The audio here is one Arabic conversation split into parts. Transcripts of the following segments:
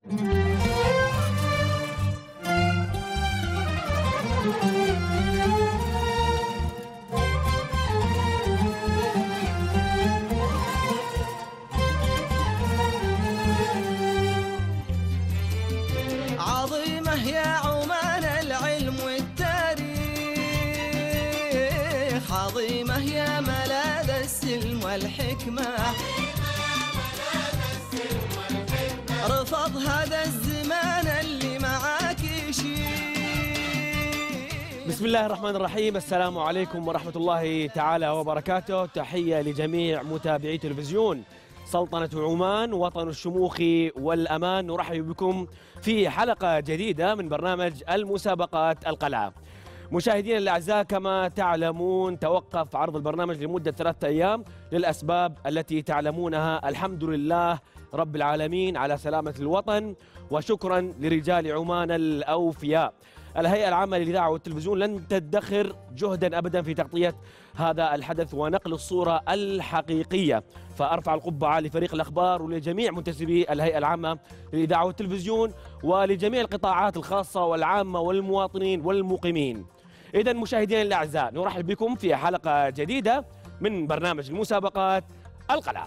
عظيمة يا عمان العلم والتاريخ، عظيمة يا ملاذ السلم والحكمة، رفض هذا الزمان اللي معاك يشيل. بسم الله الرحمن الرحيم، السلام عليكم ورحمة الله تعالى وبركاته. تحية لجميع متابعي تلفزيون سلطنة عمان وطن الشموخ والأمان. نرحب بكم في حلقة جديدة من برنامج المسابقات القلعة. مشاهدينا الأعزاء، كما تعلمون توقف عرض البرنامج لمدة 3 أيام للأسباب التي تعلمونها. الحمد لله رب العالمين على سلامة الوطن، وشكرا لرجال عمان الأوفياء. الهيئة العامة للإذاعة والتلفزيون لن تدخر جهدا أبدا في تغطية هذا الحدث ونقل الصورة الحقيقية، فأرفع القبعة لفريق الأخبار ولجميع منتسبي الهيئة العامة للإذاعة والتلفزيون ولجميع القطاعات الخاصة والعامة والمواطنين والمقيمين. إذن مشاهدينا الأعزاء، نرحب بكم في حلقة جديدة من برنامج المسابقات القلعة.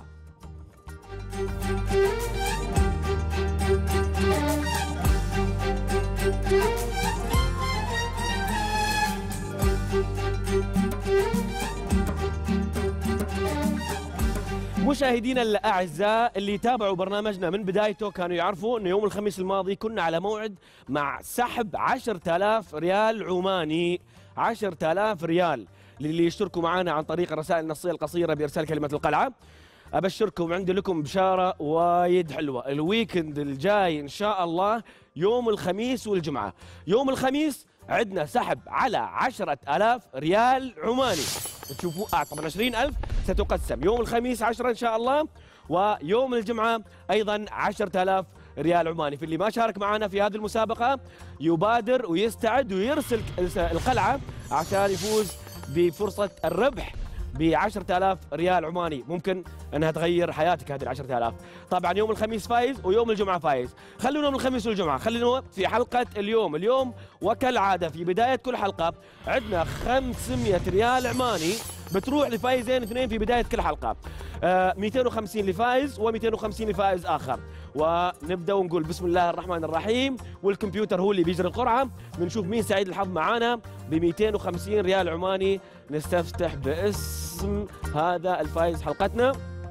مشاهدينا الأعزاء، اللي تابعوا برنامجنا من بدايته كانوا يعرفوا أنه يوم الخميس الماضي كنا على موعد مع سحب 10,000 ريال عماني. 10,000 ريال للي يشتركوا معنا عن طريق الرسائل النصية القصيرة بإرسال كلمة القلعة. أبشركم عندي لكم بشارة وايد حلوة، الويكند الجاي إن شاء الله يوم الخميس والجمعة. يوم الخميس عندنا سحب على 10,000 ريال عماني. تشوفوا طبعا 20,000 ستقسم يوم الخميس 10 إن شاء الله، ويوم الجمعة أيضا 10,000 ريال عماني. في اللي ما شارك معنا في هذه المسابقة يبادر ويستعد ويرسل القلعة عشان يفوز بفرصة الربح ب10,000 ريال عماني. ممكن انها تغير حياتك هذه ال10,000. طبعا يوم الخميس فايز ويوم الجمعه فايز. خلونا من الخميس والجمعه، خلينا في حلقه اليوم وكالعاده في بدايه كل حلقه عندنا 500 ريال عماني بتروح لفايزين اثنين في بدايه كل حلقه. 250 لفايز و250 لفائز اخر. ونبدا ونقول بسم الله الرحمن الرحيم، والكمبيوتر هو اللي بيجري القرعه. بنشوف مين سعيد الحظ معانا ب 250 ريال عماني. نستفتح باسم هذا الفائز حلقتنا.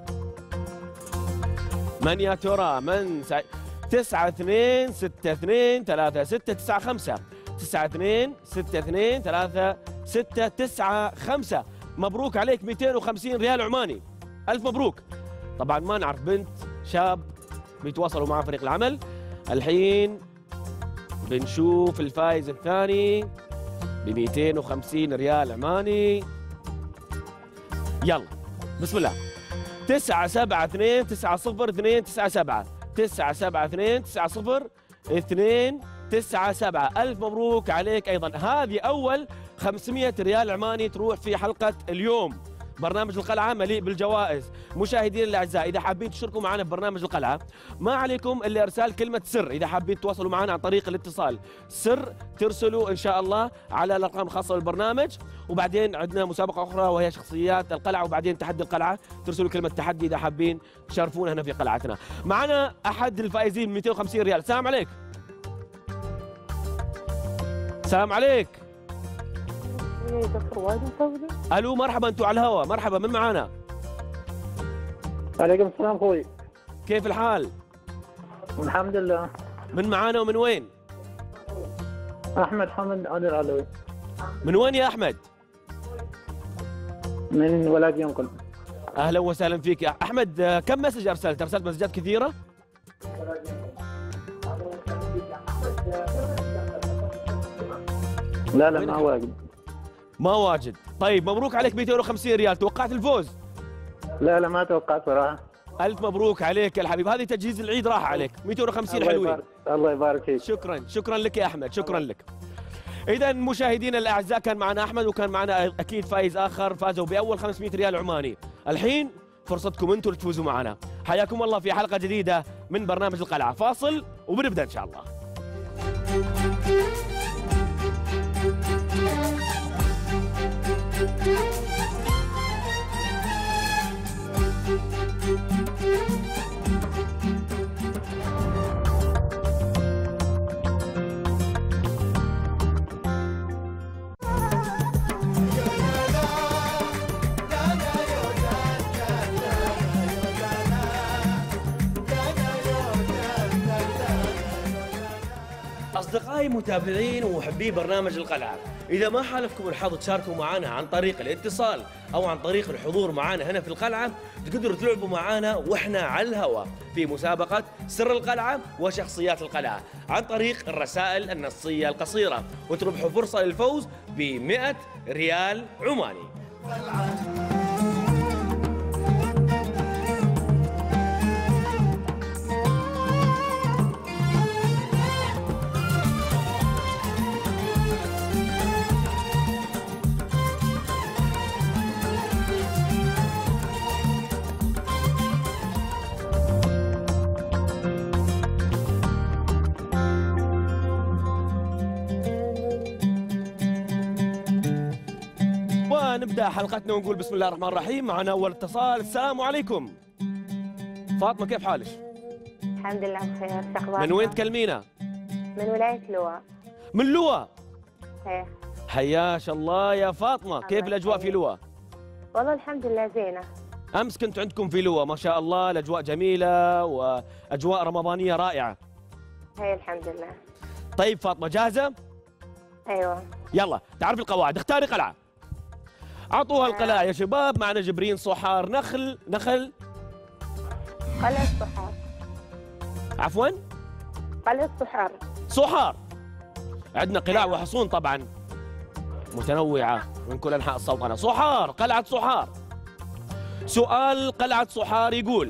من يا ترى؟ من سعيد؟ 92 62 3695 92 62 3695. مبروك عليك 250 ريال عماني، ألف مبروك. طبعا ما نعرف بنت شاب بيتواصلوا مع فريق العمل. الحين بنشوف الفائز الثاني ب 250 ريال عماني. يلا بسم الله. 972 90 297 972 90 297. ألف مبروك عليك أيضا. هذه أول 500 ريال عماني تروح في حلقة اليوم. برنامج القلعة مليء بالجوائز. مشاهدينا الأعزاء، إذا حابين تشتركوا معنا في برنامج القلعة ما عليكم إلا إرسال كلمة سر. إذا حابين تتواصلوا معنا عن طريق الاتصال سر ترسلوا إن شاء الله على الأرقام الخاصة بالبرنامج. وبعدين عندنا مسابقة أخرى وهي شخصيات القلعة، وبعدين تحدي القلعة ترسلوا كلمة تحدي إذا حابين تشاركونا هنا في قلعتنا. معنا أحد الفائزين 250 ريال. السلام عليك. السلام عليك. الو مرحبا، انتوا على الهواء. مرحبا، من معانا؟ عليكم السلام اخوي. كيف الحال؟ الحمد لله. من معانا ومن وين؟ احمد حمد علي العلوي. من وين يا احمد؟ من ولاية ينقل. اهلا وسهلا فيك يا احمد. كم مسج ارسلت؟ ارسلت مسجات كثيره؟ لا ما واجد. ما واجد. طيب مبروك عليك 250 ريال. توقعت الفوز؟ لا ما توقعت صراحة. ألف مبروك عليك يا الحبيب. هذه تجهيز العيد راح عليك 250 حلوين. الله يبارك فيك. شكرا لك يا أحمد، شكرا لك. إذا مشاهدينا الأعزاء، كان معنا أحمد وكان معنا أكيد فايز آخر فازوا بأول 500 ريال عماني. الحين فرصتكم أنتم تفوزوا معنا. حياكم الله في حلقة جديدة من برنامج القلعة. فاصل وبنبدا ان شاء الله. أصدقائي متابعين ومحبي برنامج القلعة، إذا ما حالفكم الحظ تشاركوا معنا عن طريق الاتصال أو عن طريق الحضور معنا هنا في القلعة، تقدروا تلعبوا معنا وإحنا على الهواء في مسابقة سر القلعة وشخصيات القلعة عن طريق الرسائل النصية القصيرة، وتربحوا فرصة للفوز ب100 ريال عماني. ونبدأ حلقتنا ونقول بسم الله الرحمن الرحيم. معنا أول اتصال. السلام عليكم. فاطمة كيف حالك؟ الحمد لله بخير، شو اخبارك؟ من وين تكلمينا؟ من ولاية لوا. من لوا؟ ايه. حياش الله يا فاطمة، كيف الأجواء في لوا؟ والله الحمد لله زينة. أمس كنت عندكم في لوا ما شاء الله، الأجواء جميلة وأجواء رمضانية رائعة. هي الحمد لله. طيب فاطمة جاهزة؟ ايوه. يلا تعرفي القواعد، اختاري قلعة. أعطوها القلعة يا شباب. معنا جبرين، صحار، نخل. قلعة صحار. عفوا؟ قلعة صحار. صحار. عندنا قلاع وحصون طبعا متنوعة من كل أنحاء السلطنة. صحار، قلعة صحار. سؤال قلعة صحار يقول: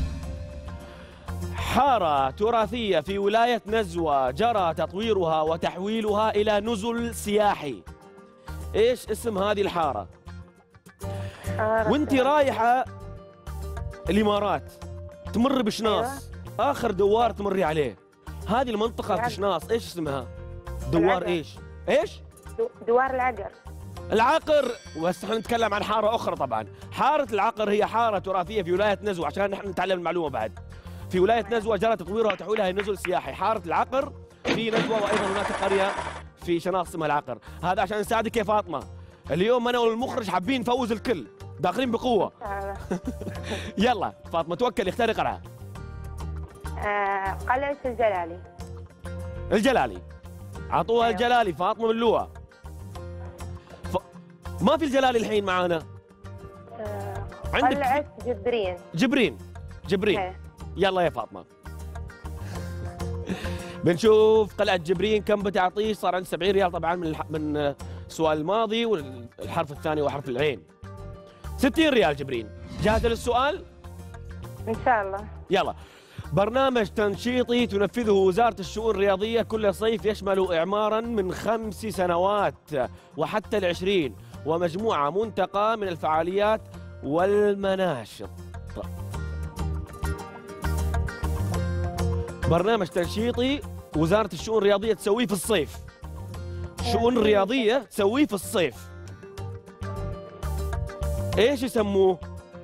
حارة تراثية في ولاية نزوة جرى تطويرها وتحويلها إلى نزل سياحي. إيش اسم هذه الحارة؟ وانت رايحة الإمارات تمر بشناص، آخر دوار تمري عليه، هذه المنطقة في شناص إيش اسمها؟ دوار إيش؟ دوار العقر. العقر. وهسه احنا نتكلم عن حارة أخرى طبعا. حارة العقر هي حارة تراثية في ولاية نزوة، عشان نحن نتعلم المعلومة بعد. في ولاية نزوة جرى تطويرها وتحويلها إلى نزل سياحي. حارة العقر في نزوة، وأيضا هناك قرية في شناص اسمها العقر. هذا عشان نساعدك يا فاطمة. اليوم أنا والمخرج حابين نفوز الكل، داخلين بقوة. يلا فاطمة توكلي، اختاري قلعة. قلعة الجلالي. الجلالي. عطوها الجلالي. فاطمة من لوا. ما في الجلالي الحين معانا. عندك قلعة جبرين. يلا يا فاطمة. بنشوف قلعة جبرين كم بتعطيه. صار عند 70 ريال طبعا من السؤال الماضي، والحرف الثاني وحرف العين. 60 ريال جبرين. جاهزة للسؤال؟ إن شاء الله. يلا. برنامج تنشيطي تنفذه وزارة الشؤون الرياضية كل صيف، يشمل إعماراً من 5 سنوات وحتى 20، ومجموعة منتقى من الفعاليات والمناشط. برنامج تنشيطي وزارة الشؤون الرياضية تسويه في الصيف. الشؤون الرياضية تسويه في الصيف. ايش يسموه؟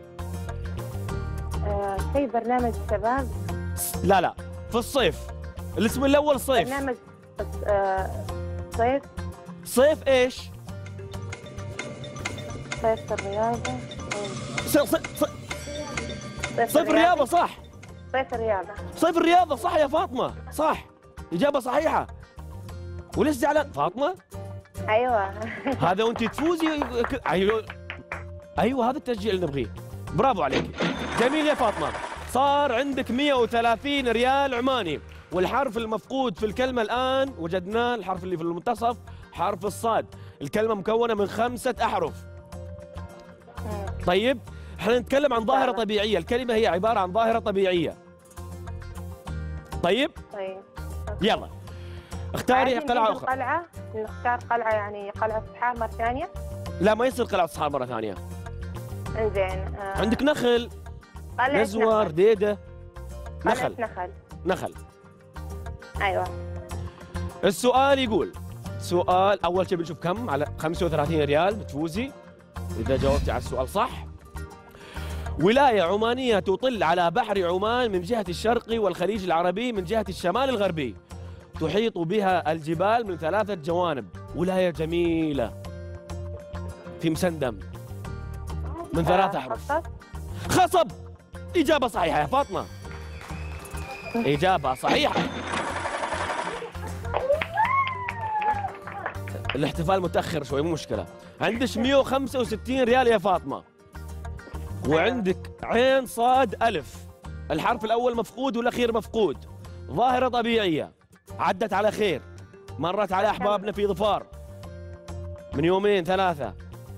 شيء برنامج الشباب. لا في الصيف. الاسم الأول صيف. برنامج صيف. صيف ايش؟ صيف الرياضة. صيف الرياضة صح. صيف الرياضة صح يا فاطمة، صح. إجابة صحيحة. وليش زعلان فاطمة؟ أيوة. هذا وأنت تفوزي. أيوة هذا التشجيع اللي نبغيه. برافو عليك. جميل يا فاطمة. صار عندك 130 ريال عماني. والحرف المفقود في الكلمة الآن وجدناه، الحرف اللي في المنتصف حرف الصاد. الكلمة مكونة من 5 أحرف. طيب احنا نتكلم عن ظاهرة طبيعية، الكلمة هي عبارة عن ظاهرة طبيعية. طيب يلا اختاري قلعة أخرى. نختار قلعة، يعني قلعة صحار مرة ثانية. لا ما يصير قلعة صحار مرة ثانية. انزين. عندك نخل، نزوة، رديدة. نخل. ايوه. السؤال يقول، سؤال أول شيء بنشوف كم على 35 ريال بتفوزي إذا جاوبتي على السؤال صح. ولاية عمانية تطل على بحر عمان من جهة الشرقي والخليج العربي من جهة الشمال الغربي، تحيط بها الجبال من 3 جوانب، ولاية جميلة في مسندم من 3 أحرف. خصب. إجابة صحيحة يا فاطمة، إجابة صحيحة. الاحتفال متأخر شوي مو مشكلة. عندك 165 ريال يا فاطمة، وعندك عين صاد ألف، الحرف الأول مفقود والأخير مفقود، ظاهرة طبيعية عدت على خير، مرت على أحبابنا في ظفار من يومين 3.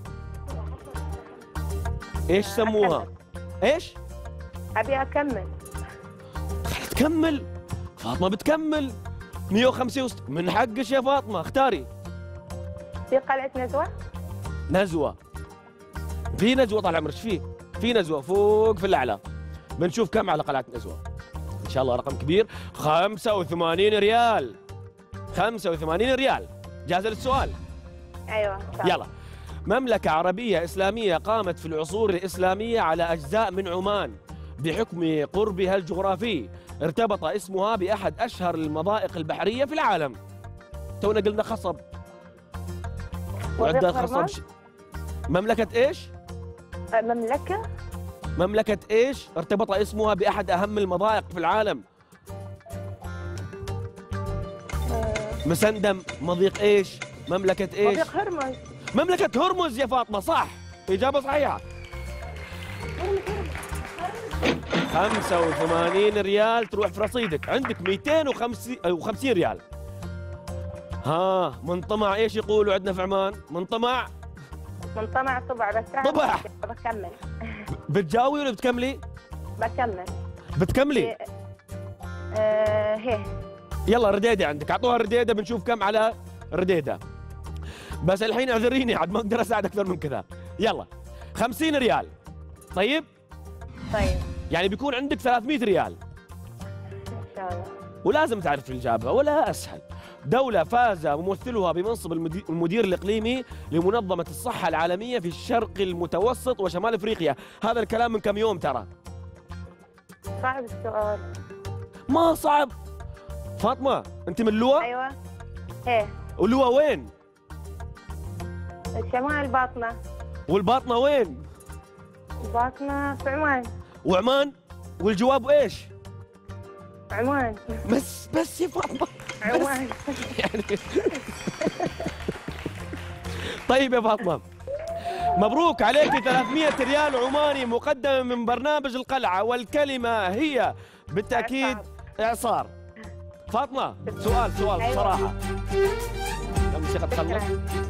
إيش سموها؟ إيش؟ ابي اكمل. تكمل؟ فاطمة بتكمل 165 من حقش يا فاطمة، اختاري. في قلعة نزوة. نزوة. في نزوة طال عمرك، فيه؟ في نزوة فوق في الأعلى. بنشوف كم على قلعة نزوة. إن شاء الله رقم كبير. 85 ريال. 85 ريال. جاهزة للسؤال؟ ايوه. يلا. مملكة عربية إسلامية قامت في العصور الإسلامية على أجزاء من عمان بحكم قربها الجغرافي، ارتبط اسمها بأحد أشهر المضائق البحرية في العالم. تونا قلنا خصب. وعندها خصب. مملكة إيش؟ مملكة. مملكة إيش؟ ارتبط اسمها بأحد أهم المضائق في العالم. مسندم. مضيق إيش؟ مملكة إيش؟ مضيق هرمز. مملكة هرمز يا فاطمة، صح. إجابة صحيحة. 85 ريال تروح في رصيدك، عندك 250 ريال. ها منطمع ايش يقولوا عندنا في عمان؟ منطمع؟ منطمع طبع بس. طبع. بكمل. بتجاوبي ولا بتكملي؟ بكمل. بتكملي؟ هي. يلا رديدة عندك، اعطوها رديدة بنشوف كم على رديدة. بس الحين اعذريني عاد ما اقدر اساعد اكثر من كذا. يلا 50 ريال. طيب؟ طيب. يعني بيكون عندك 300 ريال. ان شاء الله. ولازم تعرف الإجابة ولا أسهل. دولة فاز ممثلها بمنصب المدير الإقليمي لمنظمة الصحة العالمية في الشرق المتوسط وشمال أفريقيا. هذا الكلام من كم يوم ترى. صعب السؤال. ما صعب. فاطمة أنت من لوا؟ ايوه. ايه. ولوا وين؟ الشمال باطنة. والباطنة وين؟ باطنة في عمان. وعمان؟ والجواب إيش؟ عمان. بس يا فاطمة. عمان. يعني طيب يا فاطمة، مبروك عليك 300 ريال عماني مقدمة من برنامج القلعة، والكلمة هي بالتأكيد إعصار. فاطمة سؤال أيوة. بصراحة. الموسيقى تخلص.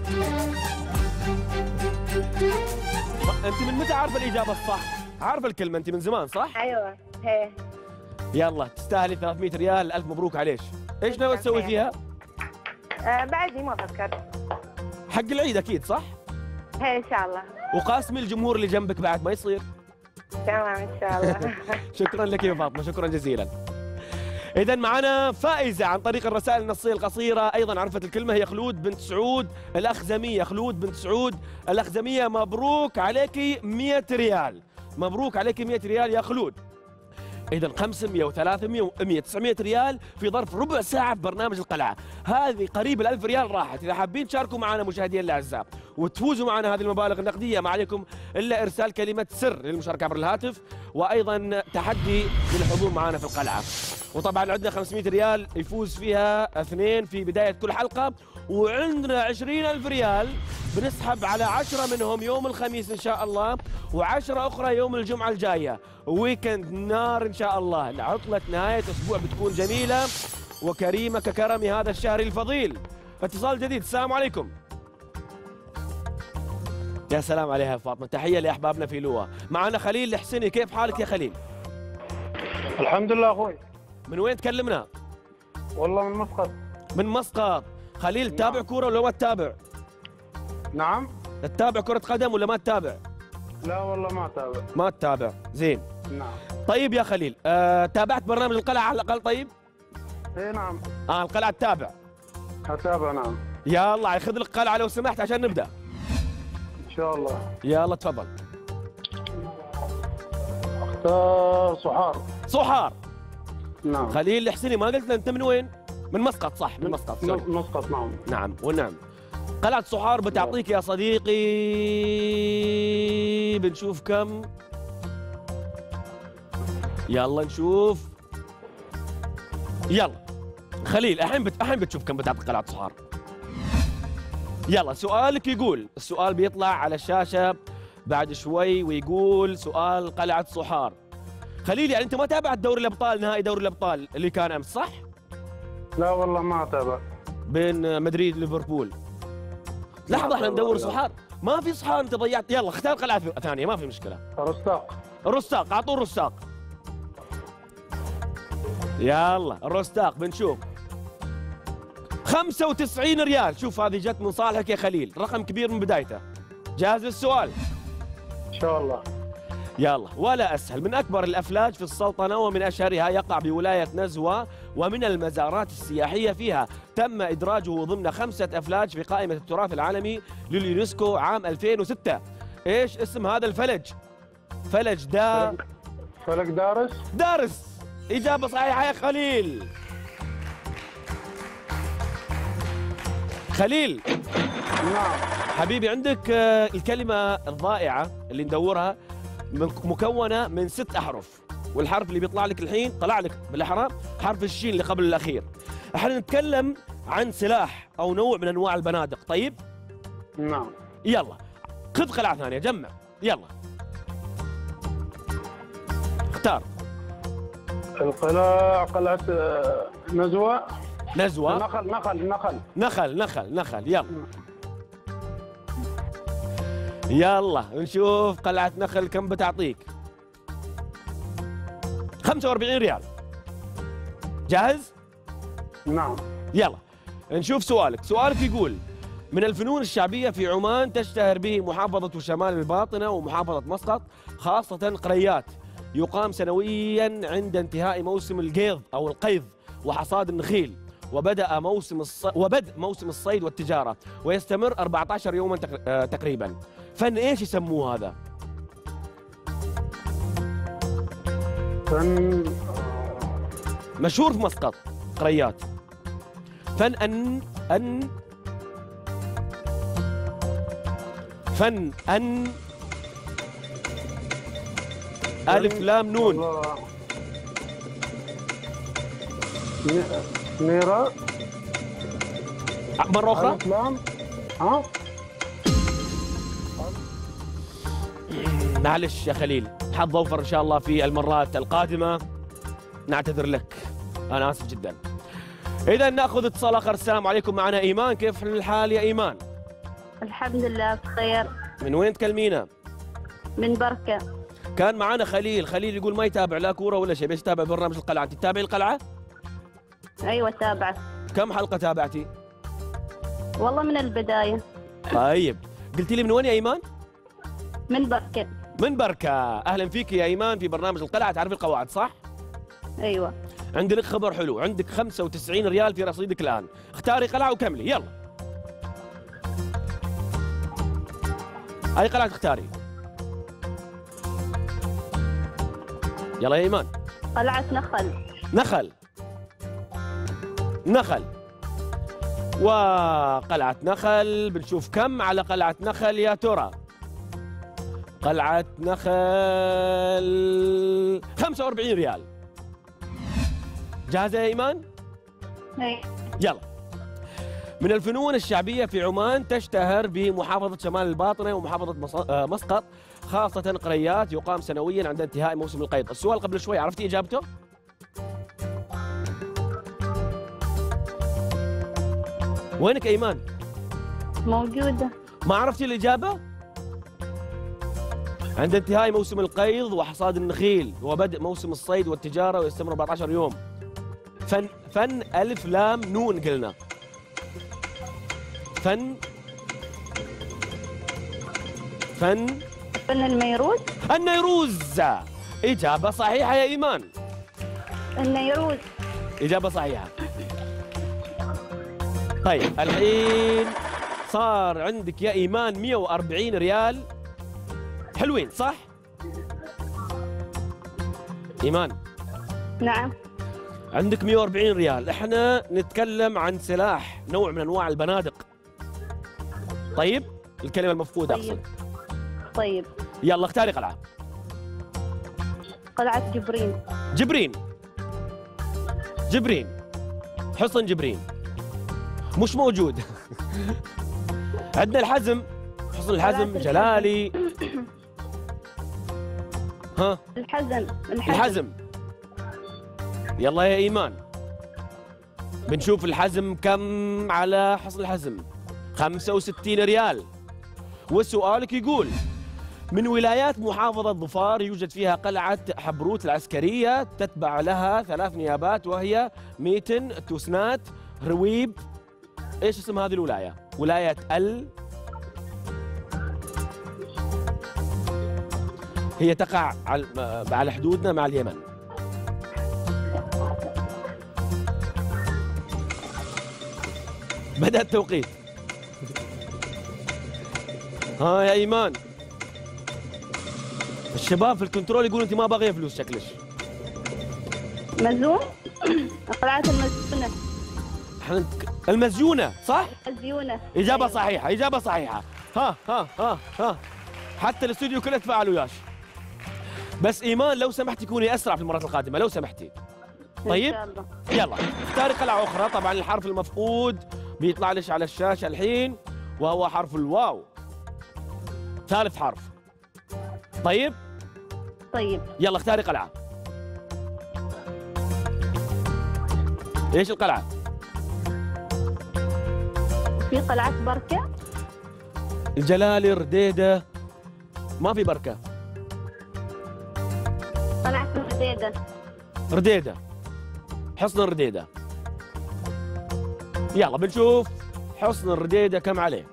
أنت من متى عارفة الإجابة الصح؟ عارفة الكلمة أنت من زمان صح؟ ايوه. هي. يلا تستاهلي 300 ريال، ألف مبروك عليك. إيش ناوي تسوي فيها؟ بعدي ما فكرت. حق العيد أكيد صح؟ هي ان شاء الله. وقاسمي الجمهور اللي جنبك بعد ما يصير. تمام ان شاء الله. شكرا لك يا فاطمة، شكرا جزيلا. إذا معنا فائزة عن طريق الرسائل النصية القصيرة، أيضا عرفت الكلمة، هي خلود بنت سعود الأخزمية. خلود بنت سعود الأخزمية، مبروك عليكي 100 ريال. مبروك عليكي 100 ريال يا خلود. إذا 500 و300 و100 900 ريال في ظرف ربع ساعة في برنامج القلعة. هذه قريب ال1000 ريال راحت. إذا حابين تشاركوا معنا مشاهدينا الأعزاء وتفوزوا معنا هذه المبالغ النقدية، ما عليكم إلا إرسال كلمة سر للمشاركة عبر الهاتف، وأيضا تحدي للحضور معنا في القلعة. وطبعا عندنا 500 ريال يفوز فيها 2 في بداية كل حلقة، وعندنا 20,000 ريال بنسحب على 10 منهم يوم الخميس إن شاء الله، و10 أخرى يوم الجمعة الجاية. ويكند نار إن شاء الله. عطلة نهاية أسبوع بتكون جميلة وكريمة ككرم هذا الشهر الفضيل. اتصال جديد. السلام عليكم. يا سلام عليها فاطمة. تحية لأحبابنا في لوا. معنا خليل الحسيني. كيف حالك يا خليل؟ الحمد لله اخوي. من وين تكلمنا؟ والله من مسقط. من مسقط. خليل تتابع كورة ولا ما تتابع؟ نعم. تتابع كرة قدم ولا ما تتابع؟ لا والله ما اتابع. ما تتابع. زين. نعم. طيب يا خليل، تابعت برنامج القلعة على الأقل؟ طيب اي نعم. القلعة التابع. اتابع نعم. يلا خذ لك قلعة لو سمحت عشان نبدأ. ان شاء الله. يلا تفضل. اختار صحار. صحار. نعم. خليل الحسيني ما قلت لنا أنت من وين؟ من مسقط صح؟ من مسقط. سوري. مسقط نعم. نعم ونعم. قلعة صحار بتعطيك يا صديقي، بنشوف كم. يلا نشوف. يلا خليل الحين بتشوف كم بتعطي قلعة صحار. يلا سؤالك يقول، السؤال بيطلع على الشاشة بعد شوي ويقول سؤال قلعة صحار. خليل يعني أنت ما تابعت دوري الأبطال، نهائي دوري الأبطال اللي كان أمس صح؟ لا والله ما اتابع. بين مدريد ليفربول. لحظة احنا ندور صحار، ما في صحار أنت ضيعت. يلا اختار قلعة ثانية ما في مشكلة. رستاق. الرستاق، أعطوه الرستاق. يلا الرستاق بنشوف. 95 ريال، شوف هذه جت من صالحك يا خليل، رقم كبير من بدايته. جاهز للسؤال؟ ان شاء الله. يلا ولا أسهل. من أكبر الأفلاج في السلطنة ومن أشهرها يقع بولاية نزوة، ومن المزارات السياحية فيها. تم إدراجه ضمن 5 أفلاج في قائمة التراث العالمي لليونسكو عام 2006. إيش اسم هذا الفلج؟ فلج فلك دارس. دارس. إجابة صحيحة يا خليل. خليل نعم. حبيبي عندك الكلمة الضائعة اللي ندورها مكونة من 6 أحرف، والحرف اللي بيطلع لك الحين طلع لك بالأحرى حرف الشين اللي قبل الأخير. احنا نتكلم عن سلاح أو نوع من أنواع البنادق. طيب؟ نعم. يلا خذ قلعة ثانية، جمع. يلا اختار. قلعة نزوة. نزوة. نخل. يلا يلا نشوف قلعة نخل كم بتعطيك. 45 ريال. جاهز؟ نعم. يلا نشوف سؤالك. سؤالك يقول من الفنون الشعبية في عمان تشتهر به محافظة شمال الباطنة ومحافظة مسقط، خاصة قريات، يقام سنويا عند انتهاء موسم القيض أو القيض وحصاد النخيل، وبدأ موسم الصيد والتجارة، ويستمر 14 يوما تقريبا. فن ايش يسموه هذا؟ فن مشهور في مسقط قريات. فن ألف لام نون. نيرة. مرة أخرى. ألف لام. ها؟ معلش يا خليل، حظ أوفر إن شاء الله في المرات القادمة، نعتذر لك، أنا آسف جدا. إذا ناخذ اتصال آخر. السلام عليكم، معنا إيمان. كيف الحال يا إيمان؟ الحمد لله بخير. من وين تكلمينا؟ من بركة. كان معنا خليل يقول ما يتابع لا كورة ولا شيء، بس يتابع برنامج القلعة. أنت تتابعي القلعة؟ أيوة تابعت. كم حلقة تابعتي؟ والله من البداية. طيب قلتي لي من وين يا إيمان؟ من بركة. من بركة. أهلا فيك يا إيمان في برنامج القلعة، تعرفي القواعد صح؟ أيوة. عندي لك خبر حلو، عندك 95 ريال في رصيدك الآن، اختاري قلعة وكملي. يلا أي قلعة تختاري؟ يلا يا إيمان. قلعة نخل. وقلعة نخل بنشوف كم على قلعة نخل يا ترى. قلعة نخل 45 ريال. جاهزة يا إيمان؟ أيوة. يلا. من الفنون الشعبية في عمان تشتهر بمحافظة شمال الباطنة ومحافظة مسقط، خاصة قريات، يقام سنويا عند انتهاء موسم القيض. السؤال قبل شوي عرفتي إجابته؟ وينك أيمان؟ موجودة. ما عرفتي الإجابة؟ عند انتهاء موسم القيض وحصاد النخيل وبدء موسم الصيد والتجارة ويستمر 14 يوم. فن ألف لام نون قلنا. فن النيروز. إجابة صحيحة يا إيمان. النيروز. إجابة صحيحة. طيب الحين صار عندك يا ايمان 140 ريال حلوين صح؟ ايمان نعم. عندك 140 ريال، احنا نتكلم عن سلاح نوع من انواع البنادق. طيب الكلمة المفقودة طيب. اقصد. طيب. يلا اختاري قلعة. قلعة جبرين. جبرين. جبرين. حصن جبرين. مش موجود. عندنا الحزم، حصن الحزم جلالي. ها؟ الحزم. يلا يا ايمان. بنشوف الحزم كم على حصن الحزم. 65 ريال. وسؤالك يقول: من ولايات محافظة ظفار يوجد فيها قلعة حبروت العسكرية، تتبع لها 3 نيابات وهي ميتن، توسنات، رويب. ايش اسم هذه الولاية؟ ولاية هي تقع على حدودنا مع اليمن. بدأ التوقيت. ها يا ايمان. الشباب في الكنترول يقولوا انت ما باغيه فلوس شكلش. مزون. قلعة المزونة. المزيونة صح؟ المزيونة. إجابة أيوة. صحيحة، إجابة صحيحة. ها حتى الاستوديو كله تفاعل وياش. بس ايمان لو سمحتي كوني اسرع في المرات القادمة لو سمحتي. طيب؟ إن شاء الله. يلا اختاري قلعة أخرى. طبعا الحرف المفقود بيطلع لش على الشاشة الحين وهو حرف الواو. ثالث حرف. طيب؟ طيب. يلا اختاري قلعة. ايش القلعة؟ في قلعة بركة. الجلالي، رديدة. ما في بركة. قلعة رديدة. رديدة. حصن الرديدة. يلا بنشوف حصن الرديدة كم عليه.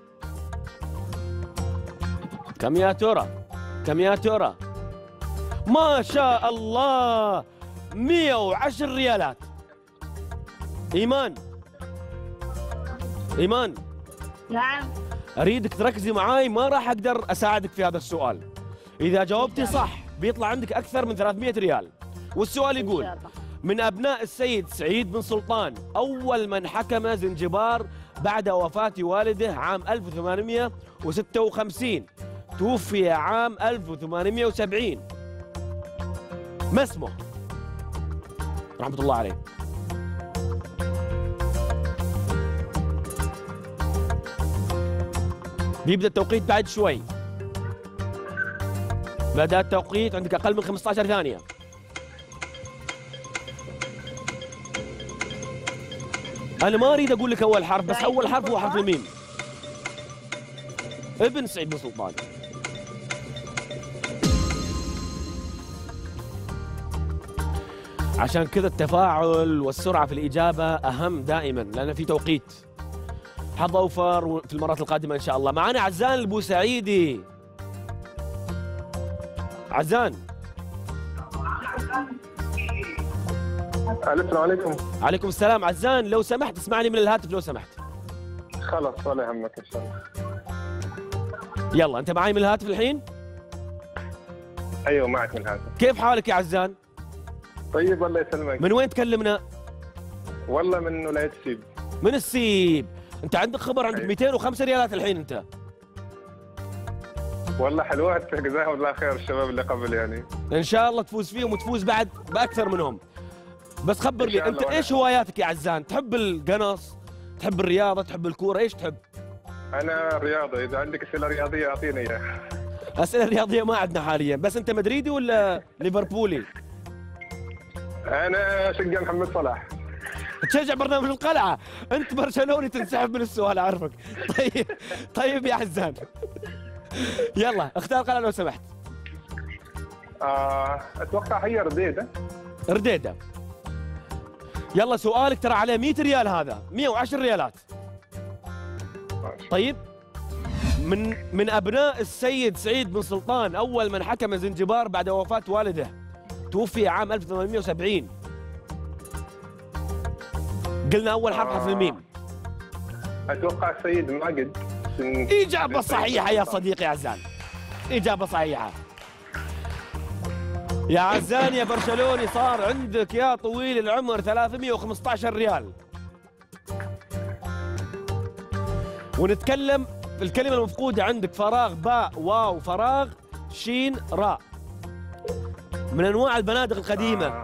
كم يا ترى؟ كم يا ترى؟ ما شاء الله 110 ريالات. إيمان. إيمان. نعم. أريدك تركزي معاي، ما راح أقدر أساعدك في هذا السؤال. إذا جاوبتي صح بيطلع عندك أكثر من 300 ريال. والسؤال يقول: من أبناء السيد سعيد بن سلطان أول من حكم زنجبار بعد وفاة والده عام 1856، توفي عام 1870. ما اسمه؟ رحمة الله عليه. بيبدأ التوقيت بعد شوي. بدأ التوقيت، عندك أقل من 15 ثانية. أنا ما أريد أقول لك أول حرف، بس أول حرف هو حرف الميم. ابن سعيد بن سلطان. عشان كذا التفاعل والسرعة في الإجابة أهم دائما، لأن في توقيت. حظ أوفر في المرات القادمة إن شاء الله. معنا عزان البوسعيدي. عزان. السلام عليكم. عليكم السلام. عزان لو سمحت اسمعني من الهاتف لو سمحت. خلاص ولا يهمك ان شاء الله. يلا أنت معي من الهاتف الحين؟ ايوه معك من الهاتف. كيف حالك يا عزان؟ طيب الله يسلمك. من وين تكلمنا؟ والله من ولاية السيب. من السيب. أنت عندك خبر، عندك أيوة. 205 ريالات الحين أنت. والله حلوات، جزاهم الله خير الشباب اللي قبل يعني. إن شاء الله تفوز فيهم وتفوز بعد بأكثر منهم. بس خبرني أنت إيش هواياتك يا عزان؟ تحب القنص؟ تحب الرياضة؟ تحب الكورة؟ إيش تحب؟ أنا رياضة، إذا عندك أسئلة رياضية أعطيني إياها. أسئلة رياضية ما عندنا حاليا، بس أنت مدريدي ولا ليفربولي؟ أنا شقة محمد صلاح. تشجع برنامج القلعة، أنت برشلوني تنسحب من السؤال أعرفك. طيب طيب يا عزان. يلا اختار قلعة لو سمحت. أتوقع هي رديدة. رديدة. يلا سؤالك ترى عليه 100 ريال، هذا 110 ريالات. طيب من أبناء السيد سعيد بن سلطان أول من حكم زنجبار بعد وفاة والده، توفي عام 1870. قلنا أول حرف حرف الميم. اتوقع السيد ماجد. إجابة صحيحة يا صديقي عزان، إجابة صحيحة. يا عزان يا برشلوني، صار عندك يا طويل العمر 315 ريال. ونتكلم في الكلمة المفقودة عندك: فراغ، باء، واو، فراغ، شين، راء، من أنواع البنادق القديمة.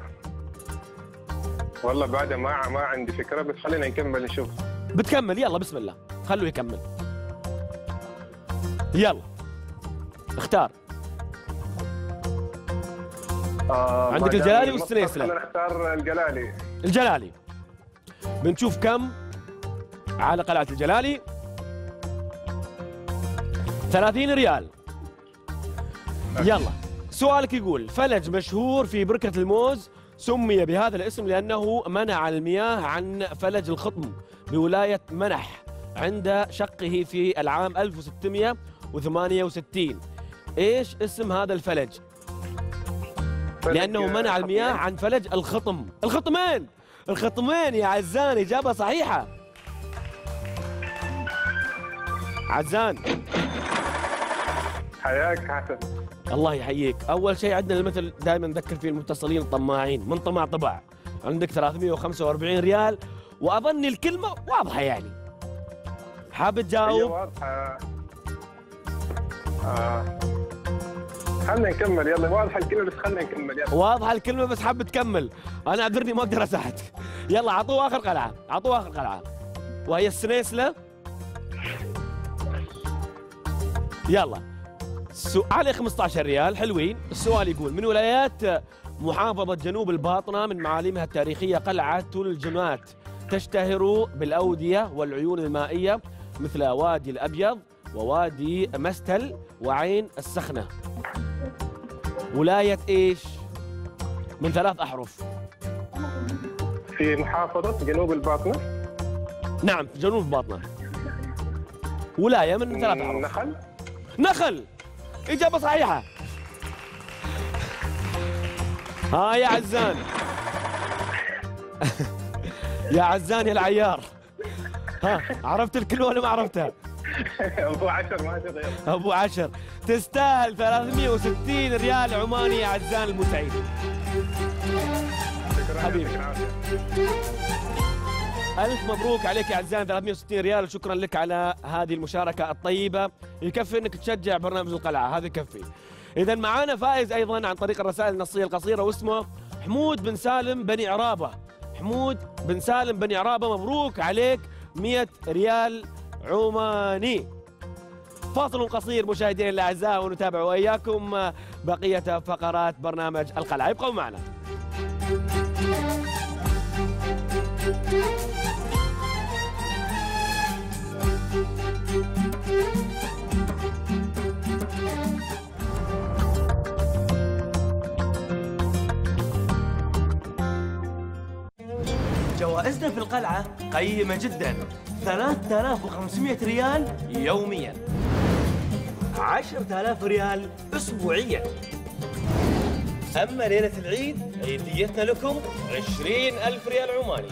والله بعد ما عندي فكرة، بس خلينا نكمل نشوف. بتكمل؟ يلا بسم الله، خلوه يكمل. يلا اختار. عندك الجلالي والسنيسلة. خلينا نختار الجلالي. الجلالي. بنشوف كم على قلعة الجلالي. 30 ريال. يلا سؤالك يقول: فلج مشهور في بركة الموز سمي بهذا الاسم لأنه منع المياه عن فلج الخطم بولاية منح عند شقه في العام 1668. ايش اسم هذا الفلج؟ لأنه منع المياه عن فلج الخطم. الخطمين، الخطمين يا عزان، إجابة صحيحة. عزان حياك حسن. الله يحييك. أول شيء عندنا المثل دائما نذكر فيه المتصلين الطماعين: من طمع طبع. عندك 345 ريال، وأظن الكلمة واضحة يعني. حاب تجاوب؟ واضحة. خلينا نكمل يلا. واضحة الكلمة بس خلينا نكمل يلا. واضحة الكلمة بس حاب تكمل. أنا اعذرني ما أقدر أساعدك. يلا أعطوه آخر قلعة، أعطوه آخر قلعة، وهي السنيسلة. يلا عليه 15 ريال حلوين. السؤال يقول: من ولايات محافظة جنوب الباطنة من معالمها التاريخية قلعة الجنات تشتهر بالأودية والعيون المائية مثل وادي الأبيض ووادي مستل وعين السخنة؟ ولاية إيش؟ من 3 أحرف. في محافظة جنوب الباطنة. نعم في جنوب الباطنة. ولاية من 3 أحرف. نخل. نخل، إجابة صحيحة. ها يا عزان. يا عزان يا العيار، ها عرفت الكلمة ولا ما عرفتها؟ أبو 10 ما تغير. أبو 10. تستاهل 360 ريال عماني يا عزان المسعيد. حبيبي ألف مبروك عليك يا عزان، 360 ريال. شكرا لك على هذه المشاركة الطيبة، يكفي أنك تشجع برنامج القلعة، هذا يكفي. إذا معانا فائز أيضا عن طريق الرسائل النصية القصيرة، واسمه حمود بن سالم بني عرابة. حمود بن سالم بني عرابة، مبروك عليك 100 ريال عماني. فاصل قصير مشاهدينا الأعزاء، ونتابع وإياكم بقية فقرات برنامج القلعة، ابقوا معنا. جوائزنا في القلعة قيمة جدا: 3500 ريال يوميا، 10,000 ريال أسبوعيا. أما ليلة العيد عيديتنا لكم 20,000 ريال عماني.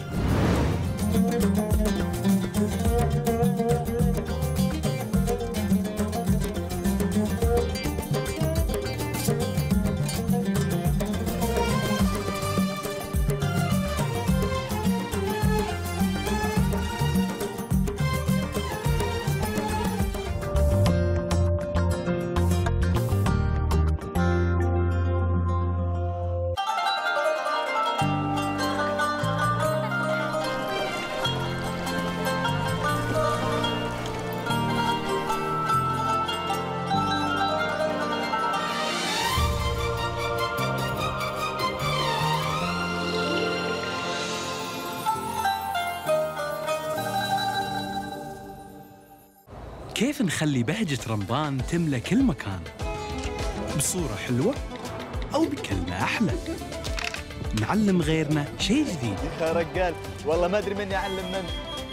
كيف نخلي بهجة رمضان تملى كل مكان؟ بصورة حلوة أو بكلمة أحلى؟ نعلم غيرنا شيء جديد. يا رجال والله ما أدري من يعلم من،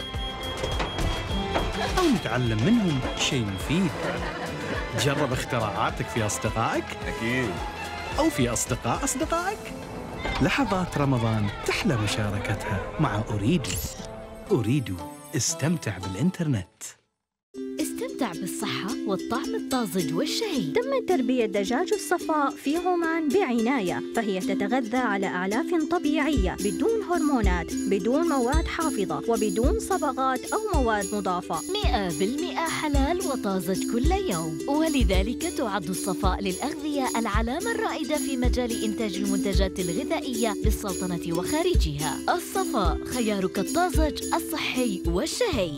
أو نتعلم منهم شيء مفيد. جرب اختراعاتك في أصدقائك؟ أكيد. أو في أصدقاء أصدقائك؟ لحظات رمضان تحلى مشاركتها مع أوريدو. أوريدو استمتع بالإنترنت. استمتع بالصحة والطعم الطازج والشهي. تم تربية دجاج الصفاء في عمان بعناية، فهي تتغذى على أعلاف طبيعية بدون هرمونات، بدون مواد حافظة، وبدون صبغات أو مواد مضافة. 100% حلال وطازج كل يوم، ولذلك تعد الصفاء للأغذية العلامة الرائدة في مجال إنتاج المنتجات الغذائية للسلطنة وخارجها. الصفاء خيارك الطازج الصحي والشهي.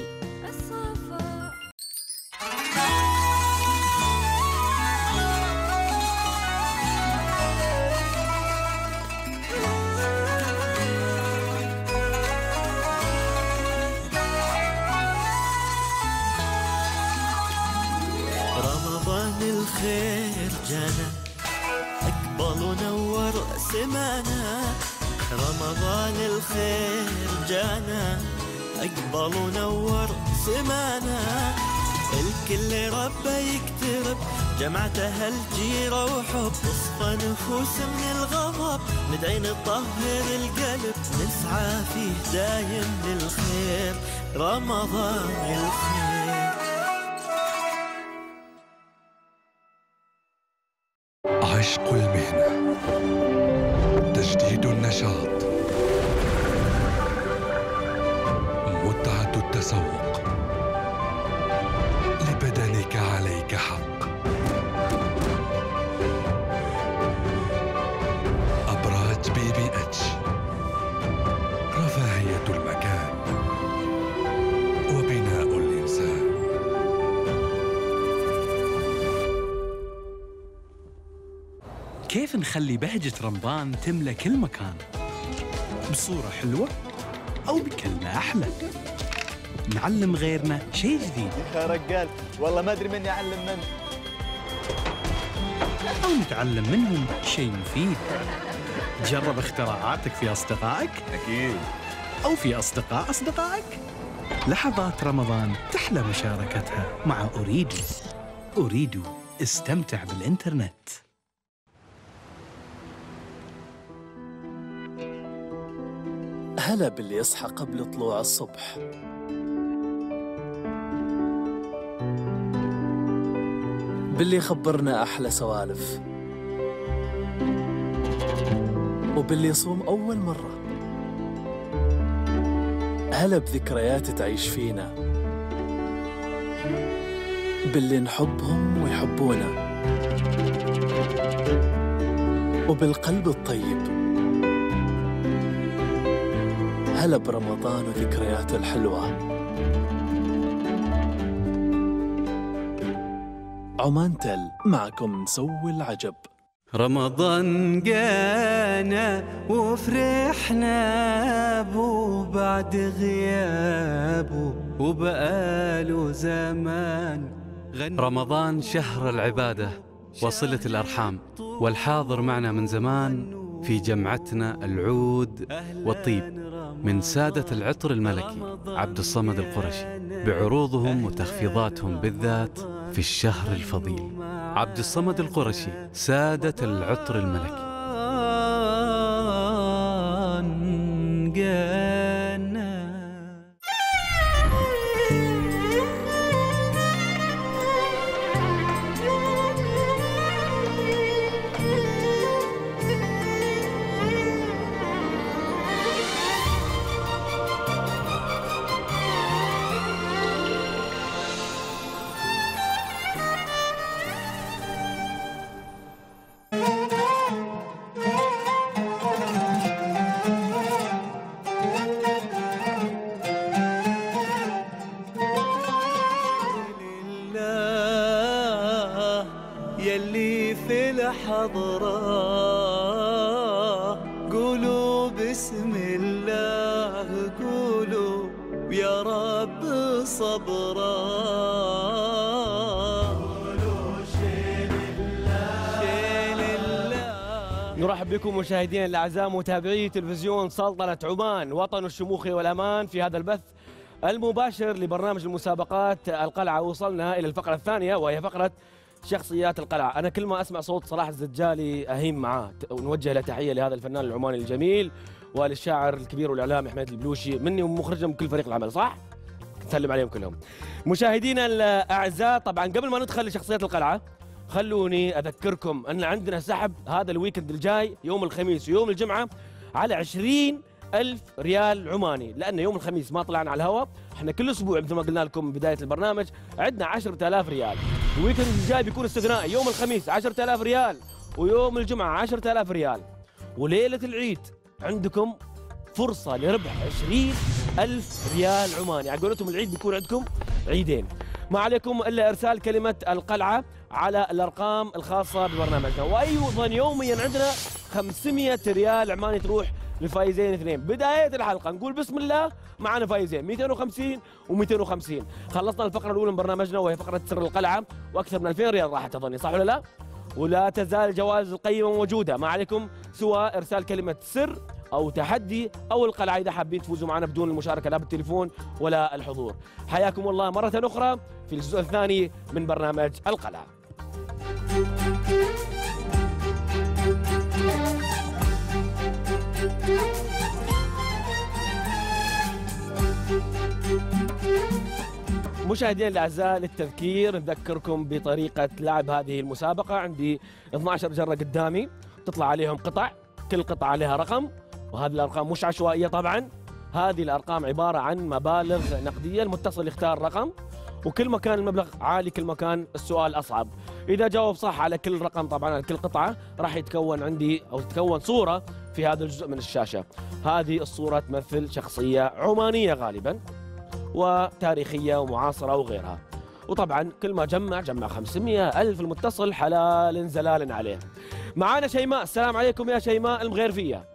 رمضان الخير جانا أقبل ونور سمانا، رمضان الخير جانا أقبل ونور سمانا، الكل ربه يكترب جمعته الجيرة وحب، تصفى نفوس من الغضب ندعي نطهر القلب، نسعى فيه دايم للخير رمضان الخير. عشق المهنة، تجديد النشاط، متعة التسوق، لبدنك عليك حق. أبراج BBH، رفاهية المكان وبناء الإنسان. كيف نخلي بهجة رمضان تملى كل مكان؟ بصورة حلوة أو بكلمة أحلى؟ نعلم غيرنا شيء جديد. يا رجال والله ما أدري مني أعلم من، أو نتعلم منهم شيء مفيد. جرب اختراعاتك في أصدقائك، أكيد، أو في أصدقاء أصدقائك. لحظات رمضان تحلى مشاركتها مع أريدو. أريدو، استمتع بالإنترنت. هلا باللي يصحى قبل طلوع الصبح، باللي يخبرنا أحلى سوالف، وباللي يصوم أول مرة. هلا بذكريات تعيش فينا، باللي نحبهم ويحبونا، وبالقلب الطيب. هلا برمضان وذكرياته الحلوة. عمان تل، معكم نسوي العجب. رمضان جانا وفرحنا بو بعد غيابه وبقاله زمان. رمضان شهر العبادة وصلة الأرحام، والحاضر معنا من زمان في جمعتنا العود والطيب من سادة العطر الملكي عبد الصمد القرشي، بعروضهم وتخفيضاتهم بالذات في الشهر الفضيل. عبد الصمد القرشي، سادة العطر الملكي. يلي في الحضرة قولوا بسم الله، قولوا يا رب صبرا، قولوا شيل الله. نرحب بكم مشاهدينا الاعزاء متابعي تلفزيون سلطنة عمان وطن الشموخ والامان في هذا البث المباشر لبرنامج المسابقات القلعة. وصلنا إلى الفقرة الثانية وهي فقرة شخصيات القلعة. أنا كل ما أسمع صوت صلاح الزجالي أهيم معاه، ونوجه له تحية لهذا الفنان العماني الجميل وللشاعر الكبير والإعلامي حميد البلوشي مني ومخرجه من كل فريق العمل. صح؟ نسلم عليهم كلهم. مشاهدينا الاعزاء، طبعا قبل ما ندخل لشخصيات القلعه خلوني اذكركم ان عندنا سحب هذا الويكند الجاي يوم الخميس ويوم الجمعه على 20,000 ريال عماني، لان يوم الخميس ما طلعنا على الهواء، احنا كل اسبوع مثل ما قلنا لكم بدايه البرنامج عندنا 10,000 ريال. الويكند الجاي بيكون استثنائي، يوم الخميس 10,000 ريال ويوم الجمعه 10,000 ريال. وليله العيد عندكم فرصه لربح 20,000 ريال عماني، على قولتهم العيد بيكون عندكم عيدين. ما عليكم الا ارسال كلمه القلعه على الارقام الخاصه ببرنامجنا، وايضا يوميا عندنا 500 ريال عماني تروح لفايزين اثنين. بدايه الحلقه نقول بسم الله معنا فايزين 250 و250. خلصنا الفقره الاولى من برنامجنا وهي فقره سر القلعه، واكثر من 2000 ريال راحت اظني، صح ولا لا؟ ولا تزال الجوائز القيمه موجوده، ما عليكم سوى ارسال كلمه سر او تحدي او القلعه اذا حابين تفوزوا معنا بدون المشاركه لا بالتليفون ولا الحضور. حياكم الله مره اخرى في الجزء الثاني من برنامج القلعه. مشاهدينا الاعزاء، للتذكير نذكركم بطريقه لعب هذه المسابقه. عندي 12 جره قدامي تطلع عليهم قطع، كل قطعه عليها رقم، وهذه الارقام مش عشوائيه طبعا، هذه الارقام عباره عن مبالغ نقديه، المتصل يختار رقم، وكل ما كان المبلغ عالي كل ما كان السؤال اصعب. اذا جاوب صح على كل رقم طبعا على كل قطعه راح يتكون عندي او تتكون صوره في هذا الجزء من الشاشه. هذه الصوره تمثل شخصيه عمانيه غالبا وتاريخيه ومعاصره وغيرها. وطبعا كل ما جمع 500,000 المتصل حلال زلال عليه. معانا شيماء، السلام عليكم يا شيماء المغيرفيه.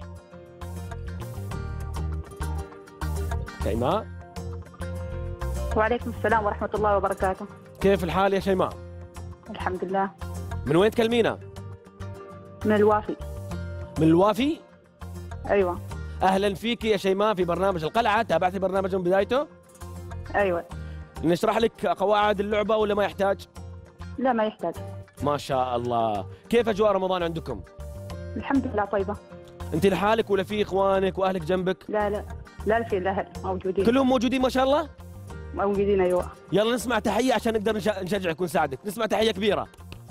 شيماء. وعليكم السلام ورحمة الله وبركاته. كيف الحال يا شيماء؟ الحمد لله. من وين تكلمينا؟ من الوافي. من الوافي؟ أيوة. أهلا فيك يا شيماء في برنامج القلعة، تابعتي برنامج من بدايته؟ أيوة. نشرح لك قواعد اللعبة ولا ما يحتاج؟ لا ما يحتاج. ما شاء الله. كيف أجواء رمضان عندكم؟ الحمد لله طيبة. أنت لحالك ولا في إخوانك وأهلك جنبك؟ لا في الأهل موجودين. كلهم موجودين ما شاء الله؟ موجودين أيوة. يلا نسمع تحية عشان نقدر نشجعك ونساعدك، نسمع تحية كبيرة.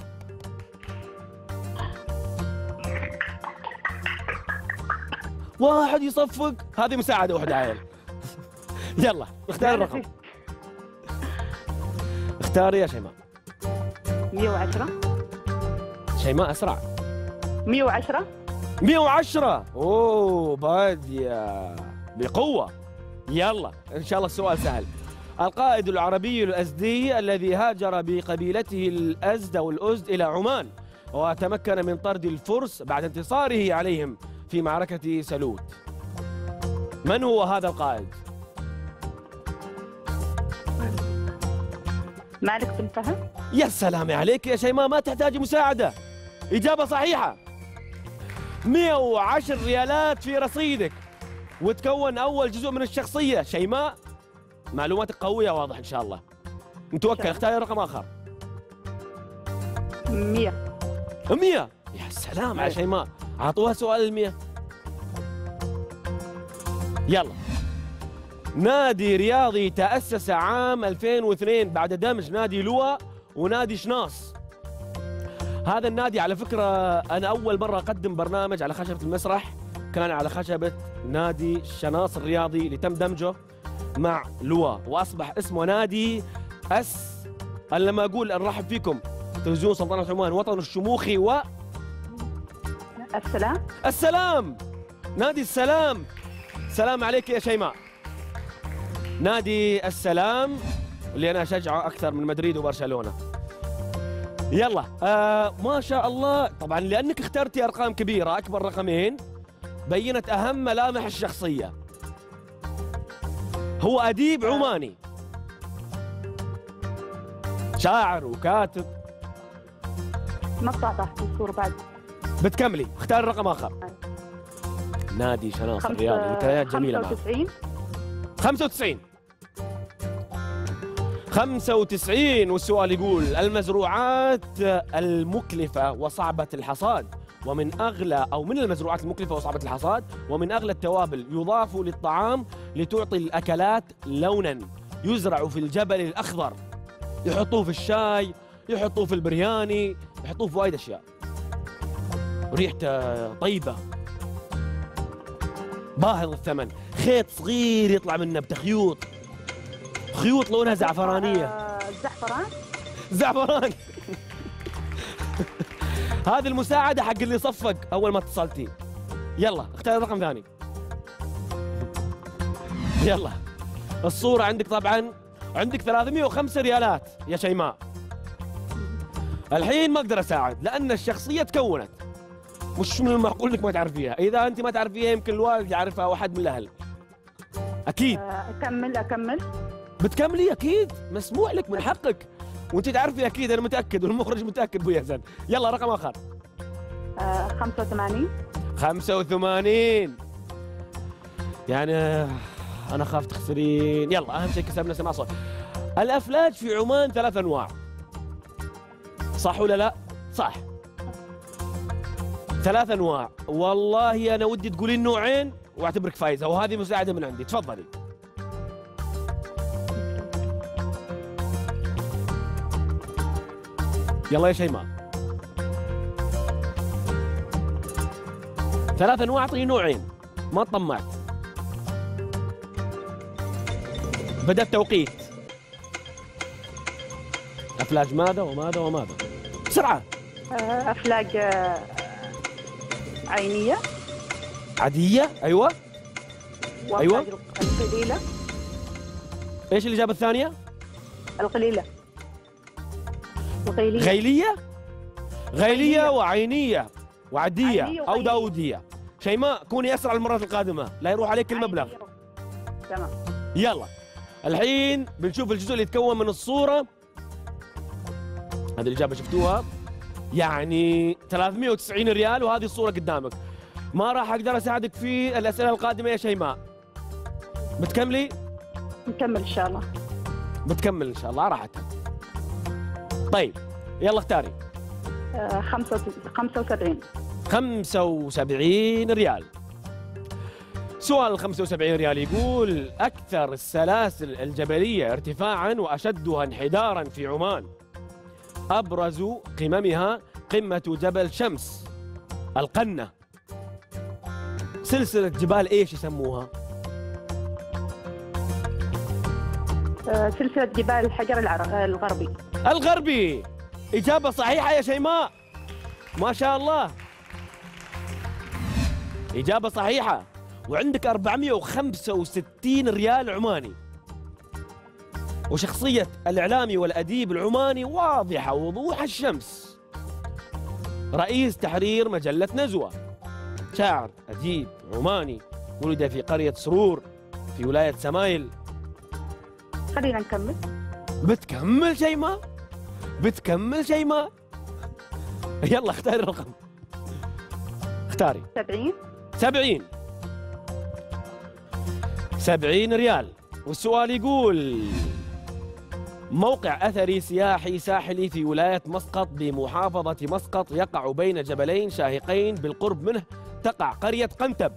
واحد يصفق، هذه مساعدة واحدة عيل. يلا اختار الرقم. اختاري يا شيماء. 110. شيماء أسرع. 110. 110. أوه بادية بقوة. يلا إن شاء الله السؤال سهل. القائد العربي الأزدي الذي هاجر بقبيلته الأزد أو الأزد إلى عمان وتمكن من طرد الفرس بعد انتصاره عليهم في معركة سلوت. من هو هذا القائد؟ مالك بن فهد. يا سلام عليك يا شيماء، ما تحتاج مساعدة. إجابة صحيحة. 110 ريالات في رصيدك وتكون أول جزء من الشخصية. شيماء معلوماتك قوية واضح إن شاء الله. نتوكل، اختاري رقم آخر. 100. 100. يا سلام على شيماء، أعطوها سؤال 100. يلا. نادي رياضي تأسس عام 2002 بعد دمج نادي لوا ونادي شناص. هذا النادي على فكرة أنا أول مرة أقدم برنامج على خشبة المسرح كان على خشبة نادي شناص الرياضي اللي تم دمجه مع لوا وأصبح اسمه نادي أنا لما أقول نرحب فيكم تلفزيون سلطنة عمان وطن الشموخي السلام. نادي السلام. سلام عليك يا شيماء. نادي السلام اللي أنا أشجعه أكثر من مدريد وبرشلونة. يلا ما شاء الله. طبعا لأنك اخترتي أرقام كبيرة، أكبر رقمين بينت أهم ملامح الشخصية. هو أديب عماني، شاعر وكاتب. ما طلعت الصورة بعد. بتكملي، اختار رقم آخر. نادي شناص الرياضي، ذكريات جميلة معه. 95. 95. والسؤال يقول: المزروعات المكلفة وصعبة الحصاد ومن المزروعات المكلفة وصعبة الحصاد ومن أغلى التوابل يضاف للطعام لتعطي الأكلات لونا يزرع في الجبل الأخضر، يحطوه في الشاي، يحطوه في البرياني، يحطوه في وايد أشياء، ريحته طيبة، باهظ الثمن. خيط صغير يطلع منه بتخيوط، خيوط لونها زعفرانية. زعفران. زعفران. هذه المساعدة حق اللي صفق أول ما اتصلتي. يلا اختار رقم ثاني. يلا الصورة عندك طبعا، عندك 305 ريالات يا شيماء. الحين ما اقدر اساعد لان الشخصية تكونت، مش من المعقول انك ما تعرفيها. اذا انت ما تعرفيها يمكن الوالد يعرفها او احد من الاهل. اكيد. اكمل. بتكملي اكيد، مسموح لك، من حقك، وانت تعرفي اكيد، انا متاكد والمخرج متاكد ابو يحزن. يلا رقم اخر. 85. 85 يعني انا خاف تخسرين. يلا اهم شيء كسبنا سماع صوت. الافلاج في عمان 3 انواع، صح ولا لا؟ صح. 3 انواع. والله انا ودي تقولين نوعين واعتبرك فايزه، وهذه مساعده من عندي. تفضلي. يلا يا شيماء. 3 انواع، اعطيني نوعين، ما طمعت. بدأ التوقيت. أفلاج ماذا وماذا وماذا؟ بسرعة. أفلاج عينية. عادية. أيوة. أيوة. القليلة. إيش الإجابة الثانية؟ القليلة. غيلية. غيلية وعينية وعادية أو داودية. شيماء كوني أسرع المرات القادمة، لا يروح عليك المبلغ. تمام. يلا الحين بنشوف الجزء اللي يتكون من الصورة. هذه الإجابة شفتوها، يعني 390 ريال، وهذه الصورة قدامك. ما راح أقدر أساعدك في الأسئلة القادمة يا شيماء. بتكملي؟ نكمل إن شاء الله. بتكمل إن شاء الله راحتها. طيب يلا اختاري. 75. 75 ريال. سؤال ال 75 ريال يقول: أكثر السلاسل الجبلية ارتفاعاً وأشدها انحداراً في عمان، أبرز قممها قمة جبل شمس القنة. سلسلة جبال إيش يسموها؟ سلسلة جبال الحجر الغربي. الغربي. إجابة صحيحة يا شيماء، ما شاء الله، إجابة صحيحة. وعندك 465 ريال عماني. وشخصية الإعلامي والأديب العماني واضحة وضوح الشمس، رئيس تحرير مجلة نزوة، شاعر أديب عماني، ولد في قرية سرور في ولاية سمايل. خلينا نكمل. بتكمل شيماء؟ بتكمل شيماء؟ يلا اختاري الرقم. اختاري. 70. 70. 70 ريال. والسؤال يقول: موقع أثري سياحي ساحلي في ولاية مسقط بمحافظة مسقط يقع بين جبلين شاهقين، بالقرب منه تقع قرية قنتب.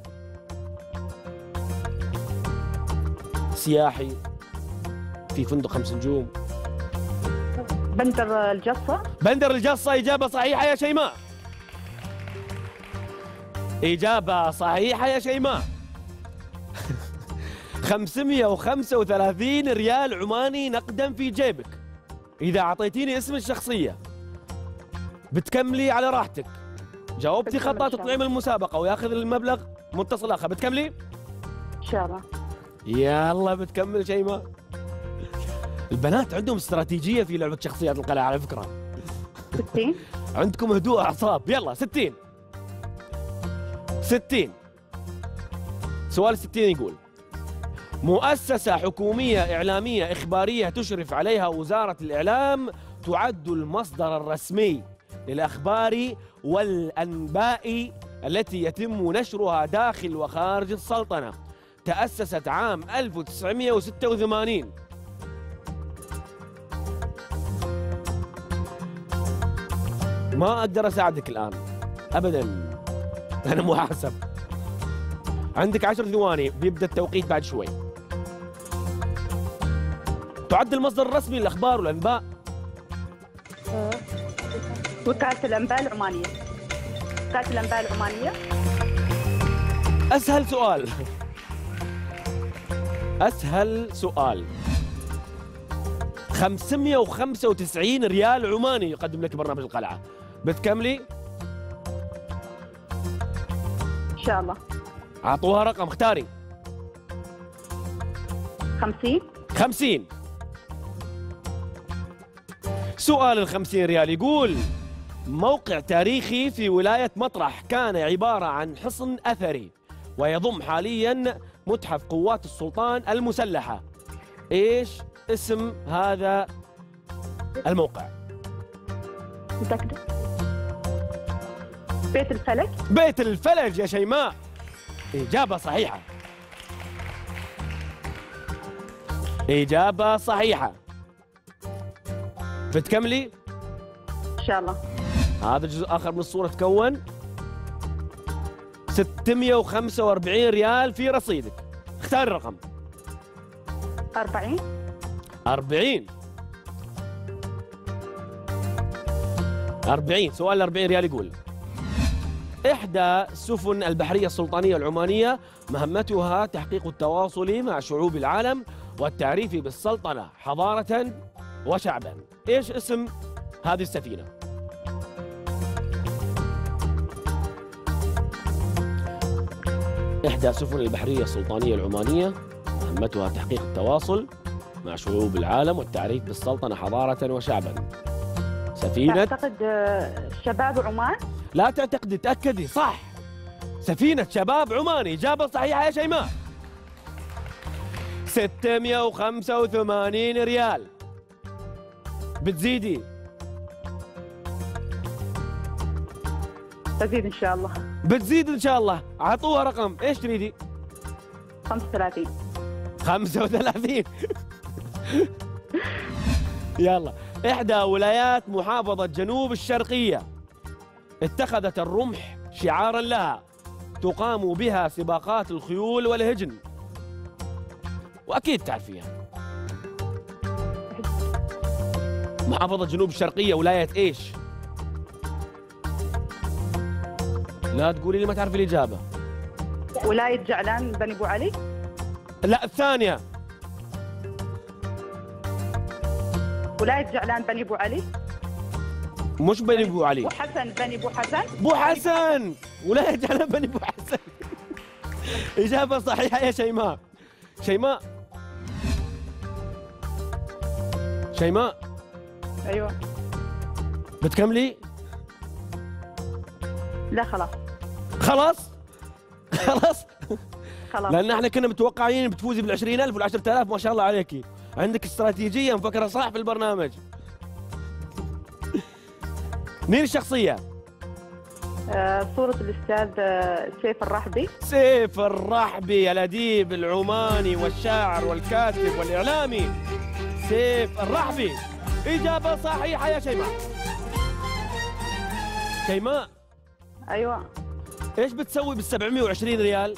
سياحي في فندق 5 نجوم. بندر الجصة. بندر الجصة. إجابة صحيحة يا شيماء. إجابة صحيحة يا شيماء. 535 ريال عماني نقدا في جيبك إذا أعطيتيني اسم الشخصية. بتكملي على راحتك، جاوبتي خطأ تطلعي من المسابقة وياخذ المبلغ متصل آخر. بتكملي؟ إن شاء الله. يلا بتكمل شيماء. البنات عندهم استراتيجية في لعبة شخصيات القلعة على فكرة. 60. عندكم هدوء أعصاب. يلا 60. 60. سؤال 60 يقول: مؤسسة حكومية إعلامية إخبارية تشرف عليها وزارة الإعلام، تعد المصدر الرسمي للأخبار والأنباء التي يتم نشرها داخل وخارج السلطنة. تأسست عام 1986. ما أقدر أساعدك الآن أبداً، أنا محاسب. عندك 10 ثواني، بيبدأ التوقيت بعد شوي. تعد المصدر الرسمي للأخبار والأنباء. وكالة الأنباء العمانية. وكالة الأنباء العمانية. أسهل سؤال. أسهل سؤال. 595 ريال عماني يقدم لك برنامج القلعة. بتكملي؟ إن شاء الله. أعطوها رقم، اختاري. 50. 50. سؤال ال50 ريال يقول: موقع تاريخي في ولاية مطرح كان عبارة عن حصن أثري ويضم حالياً متحف قوات السلطان المسلحة. إيش اسم هذا الموقع؟ متأكدة؟ بيت الفلج. بيت الفلج يا شيماء، إجابة صحيحة. إجابة صحيحة. بتكملي؟ إن شاء الله. هذا الجزء الآخر من الصورة تكون 645 ريال في رصيدك. اختاري الرقم. 40. 40. 40. سؤال 40 ريال يقول: إحدى السفن البحرية السلطانية العمانية مهمتها تحقيق التواصل مع شعوب العالم والتعريف بالسلطنة حضارة وشعبا. إيش اسم هذه السفينة؟ إحدى السفن البحرية السلطانية العمانية مهمتها تحقيق التواصل مع شعوب العالم والتعريف بالسلطنة حضارة وشعبا. سفينة. أعتقد شباب عمان. لا تعتقدي، تأكدي. صح، سفينة شباب عماني. إجابة صحيحة يا شيماء. 685 ريال. بتزيدي؟ بزيد إن شاء الله. بتزيد إن شاء الله. أعطوها رقم، إيش تريدي؟ 35. 35. يلا. إحدى ولايات محافظة جنوب الشرقية اتخذت الرمح شعارا لها تقام بها سباقات الخيول والهجن، وأكيد تعرفيها. محافظة جنوب الشرقية ولاية إيش؟ لا تقولي لي ما تعرفي الإجابة. ولاية جعلان بني أبو علي. لا، الثانية. ولاية جعلان بني أبو علي. مش بني أبو علي. أبو حسن بني أبو حسن. أبو حسن. ولاية جعلان بني أبو حسن. إجابة صحيحة يا شيماء. شيماء. شيماء. أيوة. بتكملي؟ لا خلاص. خلاص؟ خلاص؟ خلاص. لأن احنا كنا متوقعين بتفوزي بال20,000 وال10,000. ما شاء الله عليكي، عندك استراتيجية مفكرة صح في البرنامج. مين الشخصية؟ صورة الأستاذ سيف الرحبي. سيف الرحبي، الأديب العماني والشاعر والكاتب والإعلامي سيف الرحبي. إجابة صحيحة يا شيماء. شيماء. أيوة. إيش بتسوي بال720 ريال؟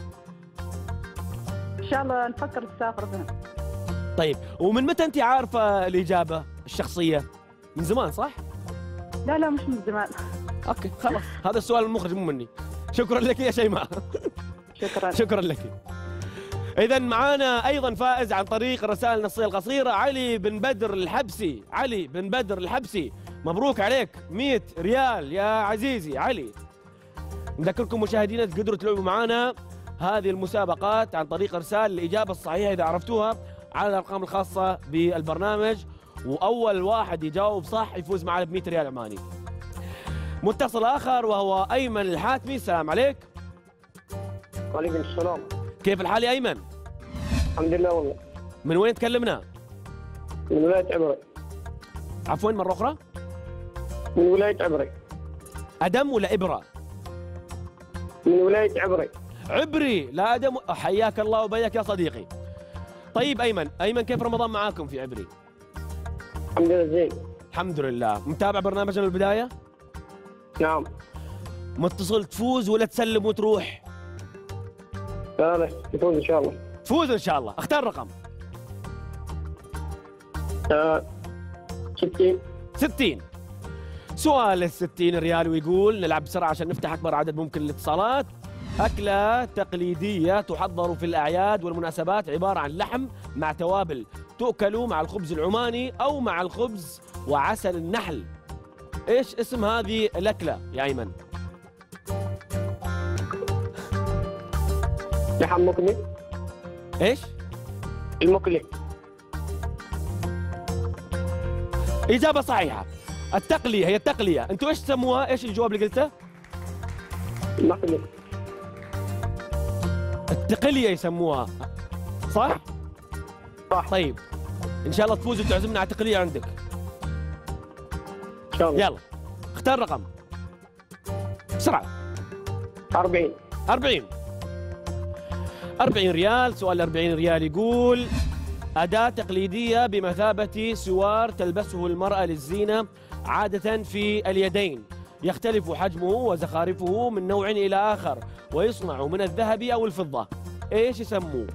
إن شاء الله نفكر نسافر بها. طيب، ومن متى أنت عارفة الإجابة الشخصية؟ من زمان صح؟ لا لا مش من زمان. اوكي خلاص، هذا السؤال المخرج مو مني. شكرا لك يا شيماء. شكرا. شكرا لك. إذا معانا أيضا فائز عن طريق الرسائل النصية القصيرة، علي بن بدر الحبسي. علي بن بدر الحبسي، مبروك عليك 100 ريال يا عزيزي علي. نذكركم مشاهدينا تقدروا تلعبوا معانا هذه المسابقات عن طريق إرسال الإجابة الصحيحة إذا عرفتوها على الأرقام الخاصة بالبرنامج، وأول واحد يجاوب صح يفوز معنا ب100 ريال عماني. متصل آخر وهو أيمن الحاتمي. السلام عليك. وعليكم السلام. كيف الحال يا أيمن؟ الحمد لله والله. من وين تكلمنا؟ من ولاية عبري. عفوا مرة أخرى؟ من ولاية عبري. أدم ولا إبرة؟ من ولاية عبري. عبري، لا أدم. حياك الله وبياك يا صديقي. طيب أيمن كيف رمضان معاكم في عبري؟ الحمد لله زين. الحمد لله. متابع برنامجنا من البداية؟ نعم. متصل تفوز ولا تسلم وتروح؟ لا تفوز إن شاء الله. تفوز إن شاء الله. اختار رقم. 60. 60. سؤال ال60 ريال ويقول نلعب بسرعة عشان نفتح أكبر عدد ممكن للاتصالات. أكلة تقليدية تحضر في الأعياد والمناسبات، عبارة عن لحم مع توابل، تؤكل مع الخبز العماني أو مع الخبز وعسل النحل. إيش اسم هذه الأكلة يا أيمن؟ لحم مقلي. إيش؟ المقلي. إجابة صحيحة. التقلية، هي التقلية. أنتوا إيش تسموها؟ إيش الجواب اللي قلته؟ المقلي. التقلية يسموها، صح؟ صح. طيب إن شاء الله تفوز وتعزمنا على تقلية عندك. إن شاء الله. يلا اختار رقم بسرعة. 40. 40 ريال. سؤال 40 ريال يقول أداة تقليدية بمثابة سوار تلبسه المرأة للزينة، عادة في اليدين، يختلف حجمه وزخارفه من نوع إلى آخر، ويصنع من الذهب أو الفضة. إيش يسموه؟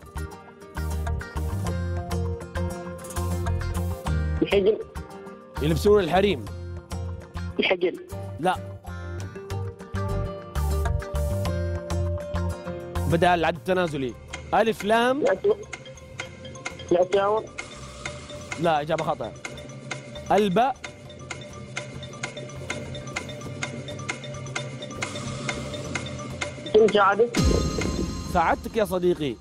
الحجل. يلبسون الحريم. الحجل. لا. بدأ العد التنازلي. ألف لام. العصيان. لا، إجابة خاطئة. الباء. ساعدتك يا صديقي.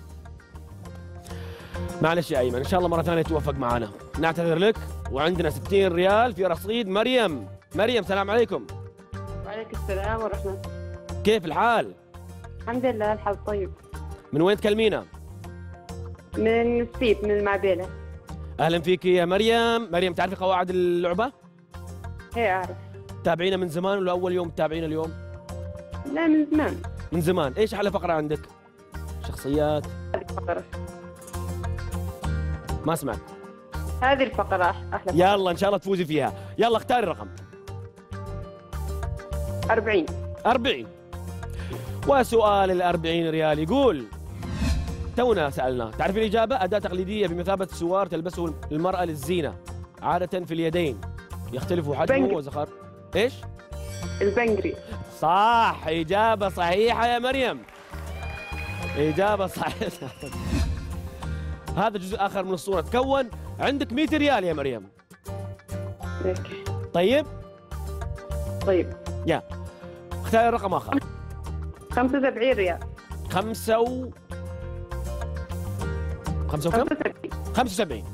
معلش يا أيمن، إن شاء الله مرة ثانية توفق معنا. نعتذر لك. وعندنا 60 ريال في رصيد مريم. مريم سلام عليكم. وعليكم السلام ورحمة. كيف الحال؟ الحمد لله الحال طيب. من وين تكلمينا؟ من السيب، من المعبيلة. أهلا فيك يا مريم. مريم تعرفي قواعد اللعبة؟ هي أعرف. تابعينا من زمان ولا أول يوم تتابعينا اليوم؟ لا من زمان. من زمان. إيش أحلى فقرة عندك؟ شخصيات؟ هذه الفقرة. ما سمعت. هذه الفقرة أحلى فقرة. يلا إن شاء الله تفوزي فيها. يلا اختاري الرقم. 40. 40. وسؤال 40 ريال يقول تونا سألنا، تعرفي الإجابة؟ أداة تقليدية بمثابة سوار تلبسه المرأة للزينة، عادة في اليدين، يختلف حجمه وزخار. إيش؟ البنجري. صح، إجابة صحيحة يا مريم. إجابة صحيحة. هذا جزء آخر من الصورة تكون. عندك 100 ريال يا مريم. طيب؟ طيب. يا اختاري رقم آخر. 75 ريال. 75.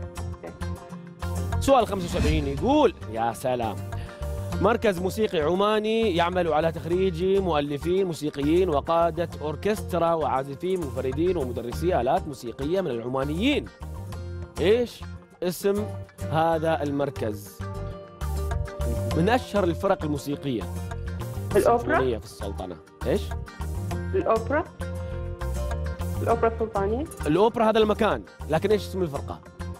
سؤال 75 يقول يا سلام، مركز موسيقي عماني يعمل على تخريج مؤلفين موسيقيين وقادة أوركسترا وعازفين منفردين ومدرسي آلات موسيقية من العمانيين. إيش اسم هذا المركز؟ من أشهر الفرق الموسيقية الأوبرا في السلطنة. إيش؟ الأوبرا السلطانية. الأوبرا هذا المكان، لكن إيش اسم الفرقة؟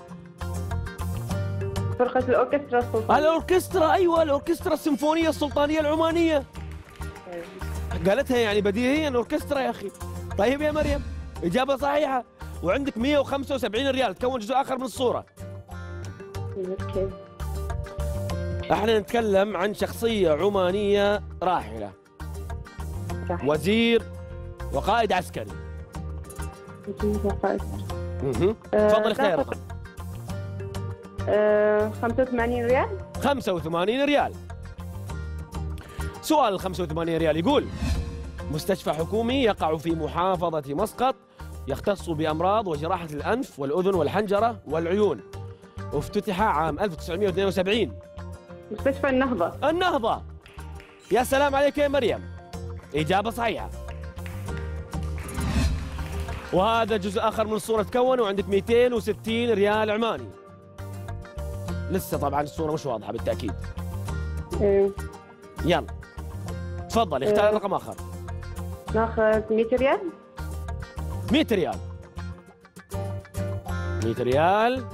فرقة الأوركسترا السلطانية. الأوركسترا، أيوة الأوركسترا السيمفونية السلطانية العمانية. قالتها يعني بديهيا أوركسترا يا أخي. طيب يا مريم، إجابة صحيحة. وعندك 175 ريال تكون جزء آخر من الصورة. اوكي. احنا نتكلم عن شخصية عمانية راحلة، وزير وقائد عسكري. تفضل اختار رقم. 85 ريال. 85 ريال. سؤال 85 ريال يقول مستشفى حكومي يقع في محافظة مسقط، يختص بأمراض وجراحة الأنف والأذن والحنجرة والعيون، افتتح عام 1972. مستشفى النهضة. النهضة. يا سلام عليك يا مريم، إجابة صحيحة. وهذا جزء آخر من الصورة تكون، وعندك 260 ريال عماني. لسه طبعا الصورة مش واضحة بالتأكيد. يلا تفضل اختار رقم آخر. ناخذ 100 ريال. 100 ريال. 100 ريال.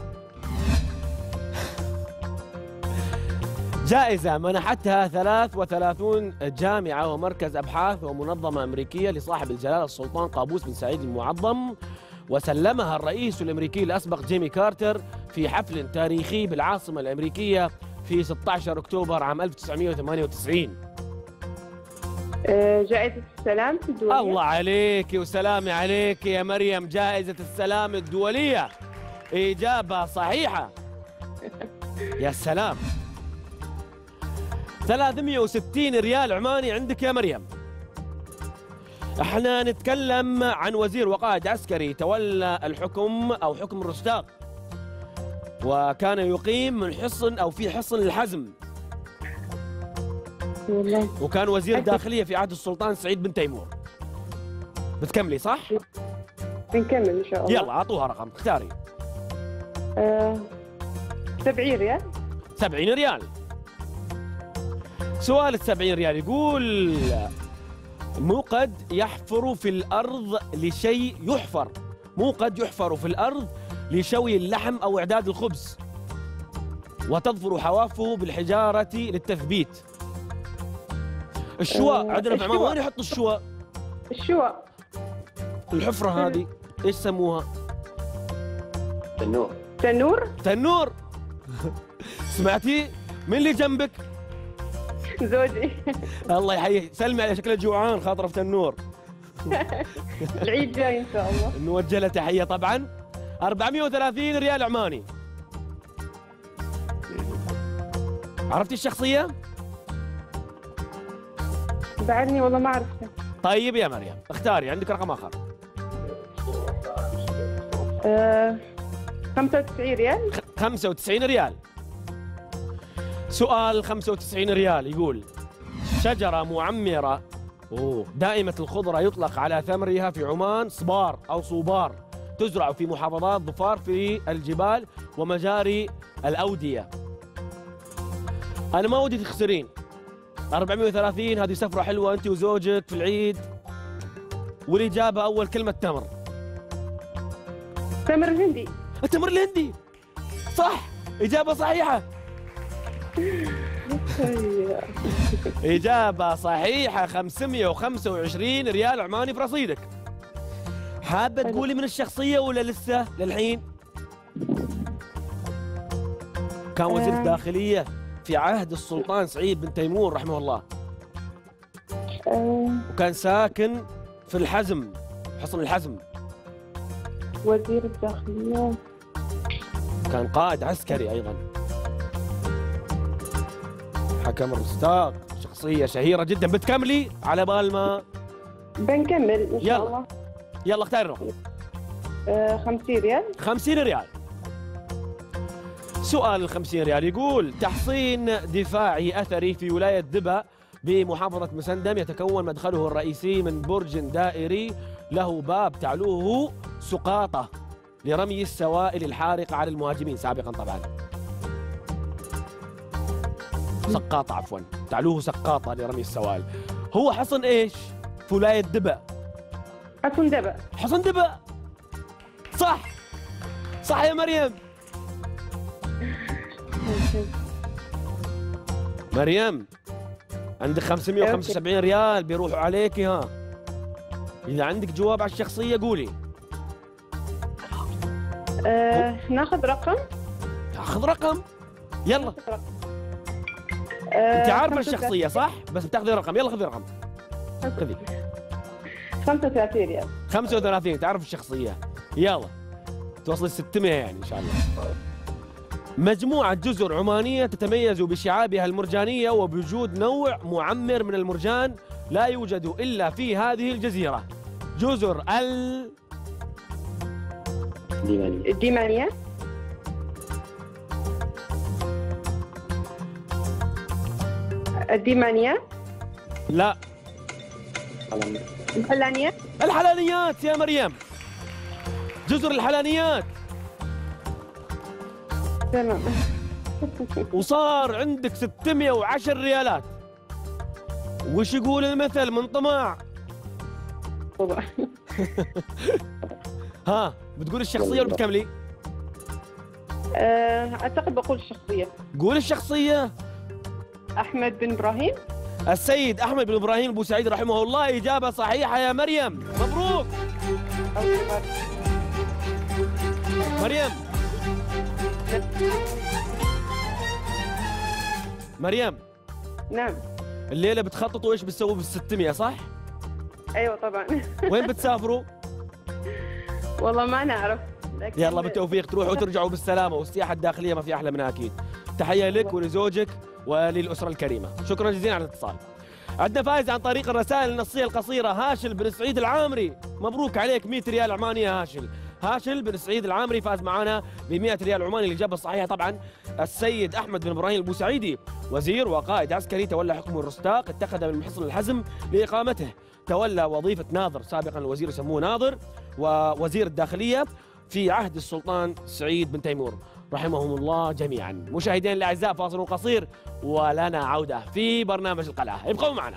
جائزة منحتها 33 جامعة ومركز أبحاث ومنظمة أمريكية لصاحب الجلالة السلطان قابوس بن سعيد المعظم، وسلمها الرئيس الأمريكي الأسبق جيمي كارتر في حفل تاريخي بالعاصمة الأمريكية في 16 أكتوبر عام 1998؟ جائزة السلام الدولية. الله عليك وسلامي عليك يا مريم، جائزة السلام الدولية. إجابة صحيحة. يا سلام. 360 ريال عماني عندك يا مريم. احنا نتكلم عن وزير وقائد عسكري تولى الحكم أو حكم الرشتاق، وكان يقيم من حصن أو في حصن الحزم، وكان وزير داخلية في عهد السلطان سعيد بن تيمور. بتكملي صح؟ بنكمل إن شاء الله. يلا أعطوها رقم، اختاري. 70 ريال. 70 ريال. سؤال 70 ريال يقول: موقد يحفر في الأرض لشيء يحفر، موقد يحفر في الأرض لشوي اللحم أو إعداد الخبز، وتظفر حوافه بالحجارة للتثبيت. الشواء عندنا في عمان وين يحطوا الشواء؟ الشواء. الحفرة هذه ايش سموها؟ تنور. تنور؟ تنور. سمعتي؟ مين اللي جنبك؟ زوجي. الله يحييه، سلمي عليه شكله جوعان خاطره في تنور. العيد جاي ان شاء الله. نوجه له تحيه طبعا. 430 ريال عماني. عرفتي الشخصيه؟ بعدني والله ما عرفتها. طيب يا مريم اختاري، عندك رقم اخر. 95 ريال. 95 ريال. سؤال 95 ريال يقول: شجرة معمرة دائمة الخضرة يطلق على ثمرها في عمان صبار أو صوبار، تزرع في محافظات ظفار في الجبال ومجاري الأودية. أنا ما ودي تخسرين. 430 هذه سفرة حلوة أنت وزوجك في العيد. والإجابة أول كلمة تمر. تمر الهندي. التمر الهندي صح، إجابة صحيحة. إجابة صحيحة. 525 ريال عماني في رصيدك. حابة تقولي من الشخصية ولا لسه للحين؟ كان وزير الداخلية في عهد السلطان سعيد بن تيمور رحمه الله، وكان ساكن في الحزم، حصن الحزم. وزير الداخلية. كان قائد عسكري أيضا، حكم الرشتاق، شخصية شهيرة جدا. بتكملي على بال ما بنكمل إن شاء الله. يلا اختاري الرقم. 50 ريال. 50 ريال. سؤال 50 ريال يقول: تحصين دفاعي أثري في ولاية دبا بمحافظة مسندم يتكون مدخله الرئيسي من برج دائري له باب تعلوه سقاطة لرمي السوائل الحارقة على المهاجمين سابقا طبعا. سقاطة عفوا، تعلوه سقاطة لرمي السوائل. هو حصن ايش؟ في ولاية دبا. حصن دبا. حصن دبا صح. صح يا مريم. مريم عندك 575 ريال بيروحوا عليك. ها إذا عندك جواب على الشخصية قولي. ناخذ رقم. ناخذ رقم يلا. انت عارفه الشخصيه صح؟ بس بتاخذي رقم. يلا خذي رقم. خذي 35 ريال. 35 تعرف الشخصيه. يلا توصل 600 يعني ان شاء الله. مجموعه جزر عمانيه تتميز بشعابها المرجانيه وبوجود نوع معمر من المرجان لا يوجد الا في هذه الجزيره. جزر الديمانية. الديمانية. لا. الحلانية. الحلانيات يا مريم. جزر الحلانيات. تمام. وصار عندك 610 ريالات. وش يقول المثل من طماع؟ طبعا. ها بتقول الشخصية ولا بتكملي؟ أعتقد بقول الشخصية. قول الشخصية. أحمد بن إبراهيم. السيد أحمد بن إبراهيم بوسعيد رحمه الله. إجابة صحيحة يا مريم، مبروك. مريم. نعم. الليلة بتخططوا ايش بتسووا بال600 صح؟ ايوه طبعا. وين بتسافروا؟ والله ما نعرف. يلا بالتوفيق، تروحوا وترجعوا بالسلامة، والسياحة الداخلية ما في أحلى منها أكيد. تحية لك ولزوجك وللأسرة الكريمة، شكرا جزيلا على الاتصال. عندنا فايز عن طريق الرسائل النصية القصيرة، هاشل بن سعيد العامري، مبروك عليك 100 ريال عماني يا هاشل. هاشل بن سعيد العامري فاز معنا ب 100 ريال عماني. الإجابة الصحيحة طبعا السيد أحمد بن إبراهيم البوسعيدي، وزير وقائد عسكري تولى حكم الرستاق، اتخذ من حصن الحزم لإقامته، تولى وظيفة ناظر، سابقا الوزير يسموه ناظر، ووزير الداخلية في عهد السلطان سعيد بن تيمور رحمهم الله جميعا. مشاهدينا الأعزاء، فاصل قصير ولنا عودة في برنامج القلعة، ابقوا معنا.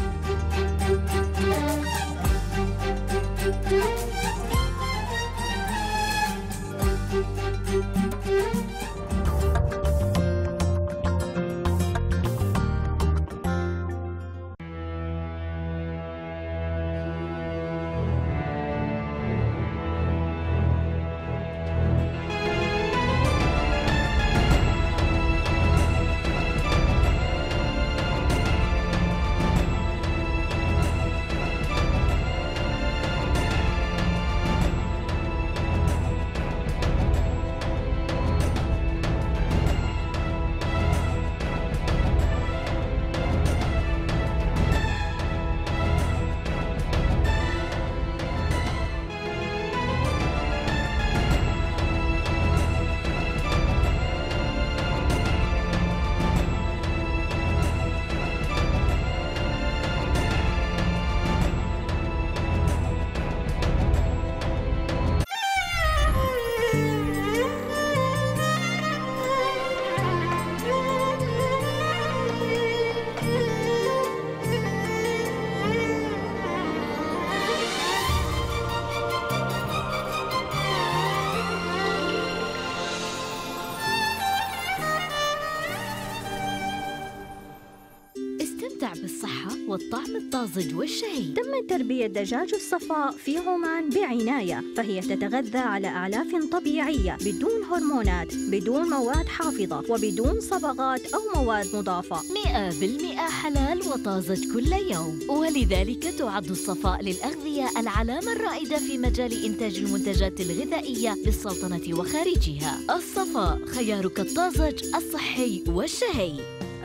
بالصحة والطعم الطازج والشهي. تم تربية دجاج الصفاء في عمان بعناية، فهي تتغذى على أعلاف طبيعية بدون هرمونات، بدون مواد حافظة، وبدون صبغات أو مواد مضافة. 100% حلال وطازج كل يوم، ولذلك تعد الصفاء للأغذية العلامة الرائدة في مجال إنتاج المنتجات الغذائية بالسلطنة وخارجها. الصفاء خيارك الطازج الصحي والشهي.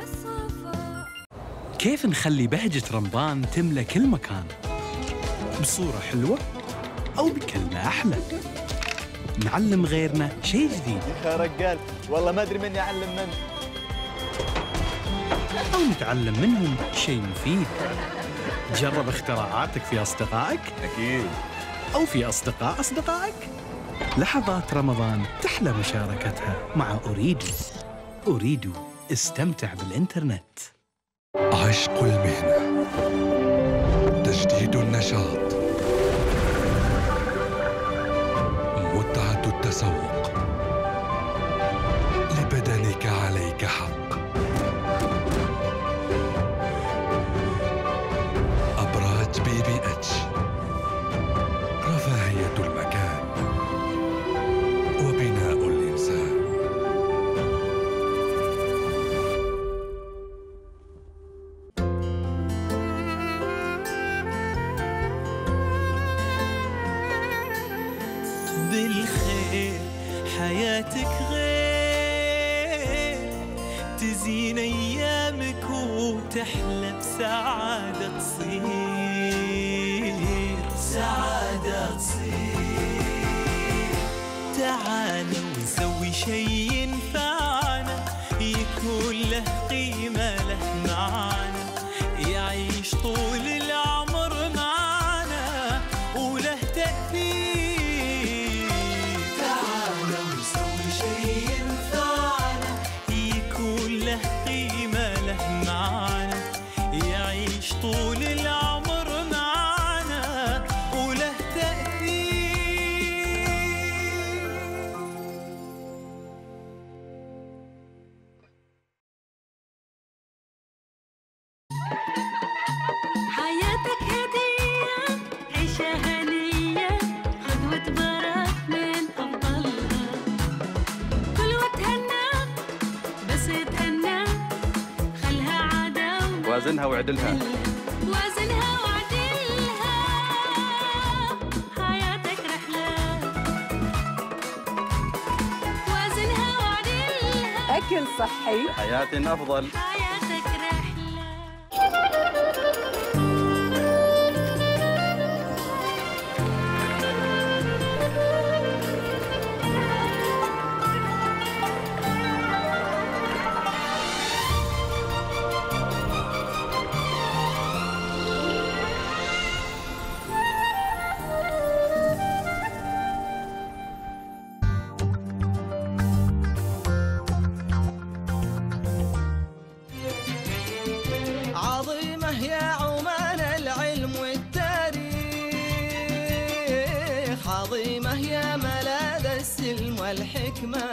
كيف نخلي بهجة رمضان تملى كل مكان؟ بصورة حلوة أو بكلمة أحلى؟ نعلم غيرنا شيء جديد. يا رجال والله ما أدري من يعلم من، أو نتعلم منهم شيء مفيد. جرب اختراعاتك في أصدقائك؟ أكيد. أو في أصدقاء أصدقائك؟ لحظات رمضان تحلى مشاركتها مع أريدو. أريدو، استمتع بالإنترنت. عشق المهنة، تجديد النشاط، متعة التسوق، لبدنك عليك حق. أبراج BBH، رفاهية المكان وبناء الإنسان. بالخير حياتك غير، تزين ايامك وتحلى بسعادة تصير، سعادة تصير. تعالوا ونسوي شي ينفعنا، يكون له قيمة له معانا، يعيش طول العمر معانا وله تأثير. طول العمر معانا وله تأثير. وازنها وعدلها. وزنها وعدلها، حياتك رحلة. وزنها وعدلها، أكل صحي، حياة أفضل. حياتك رحلة. عظيمة يا عمان العلم والتاريخ، عظيمة يا ملاذ السلم والحكمة.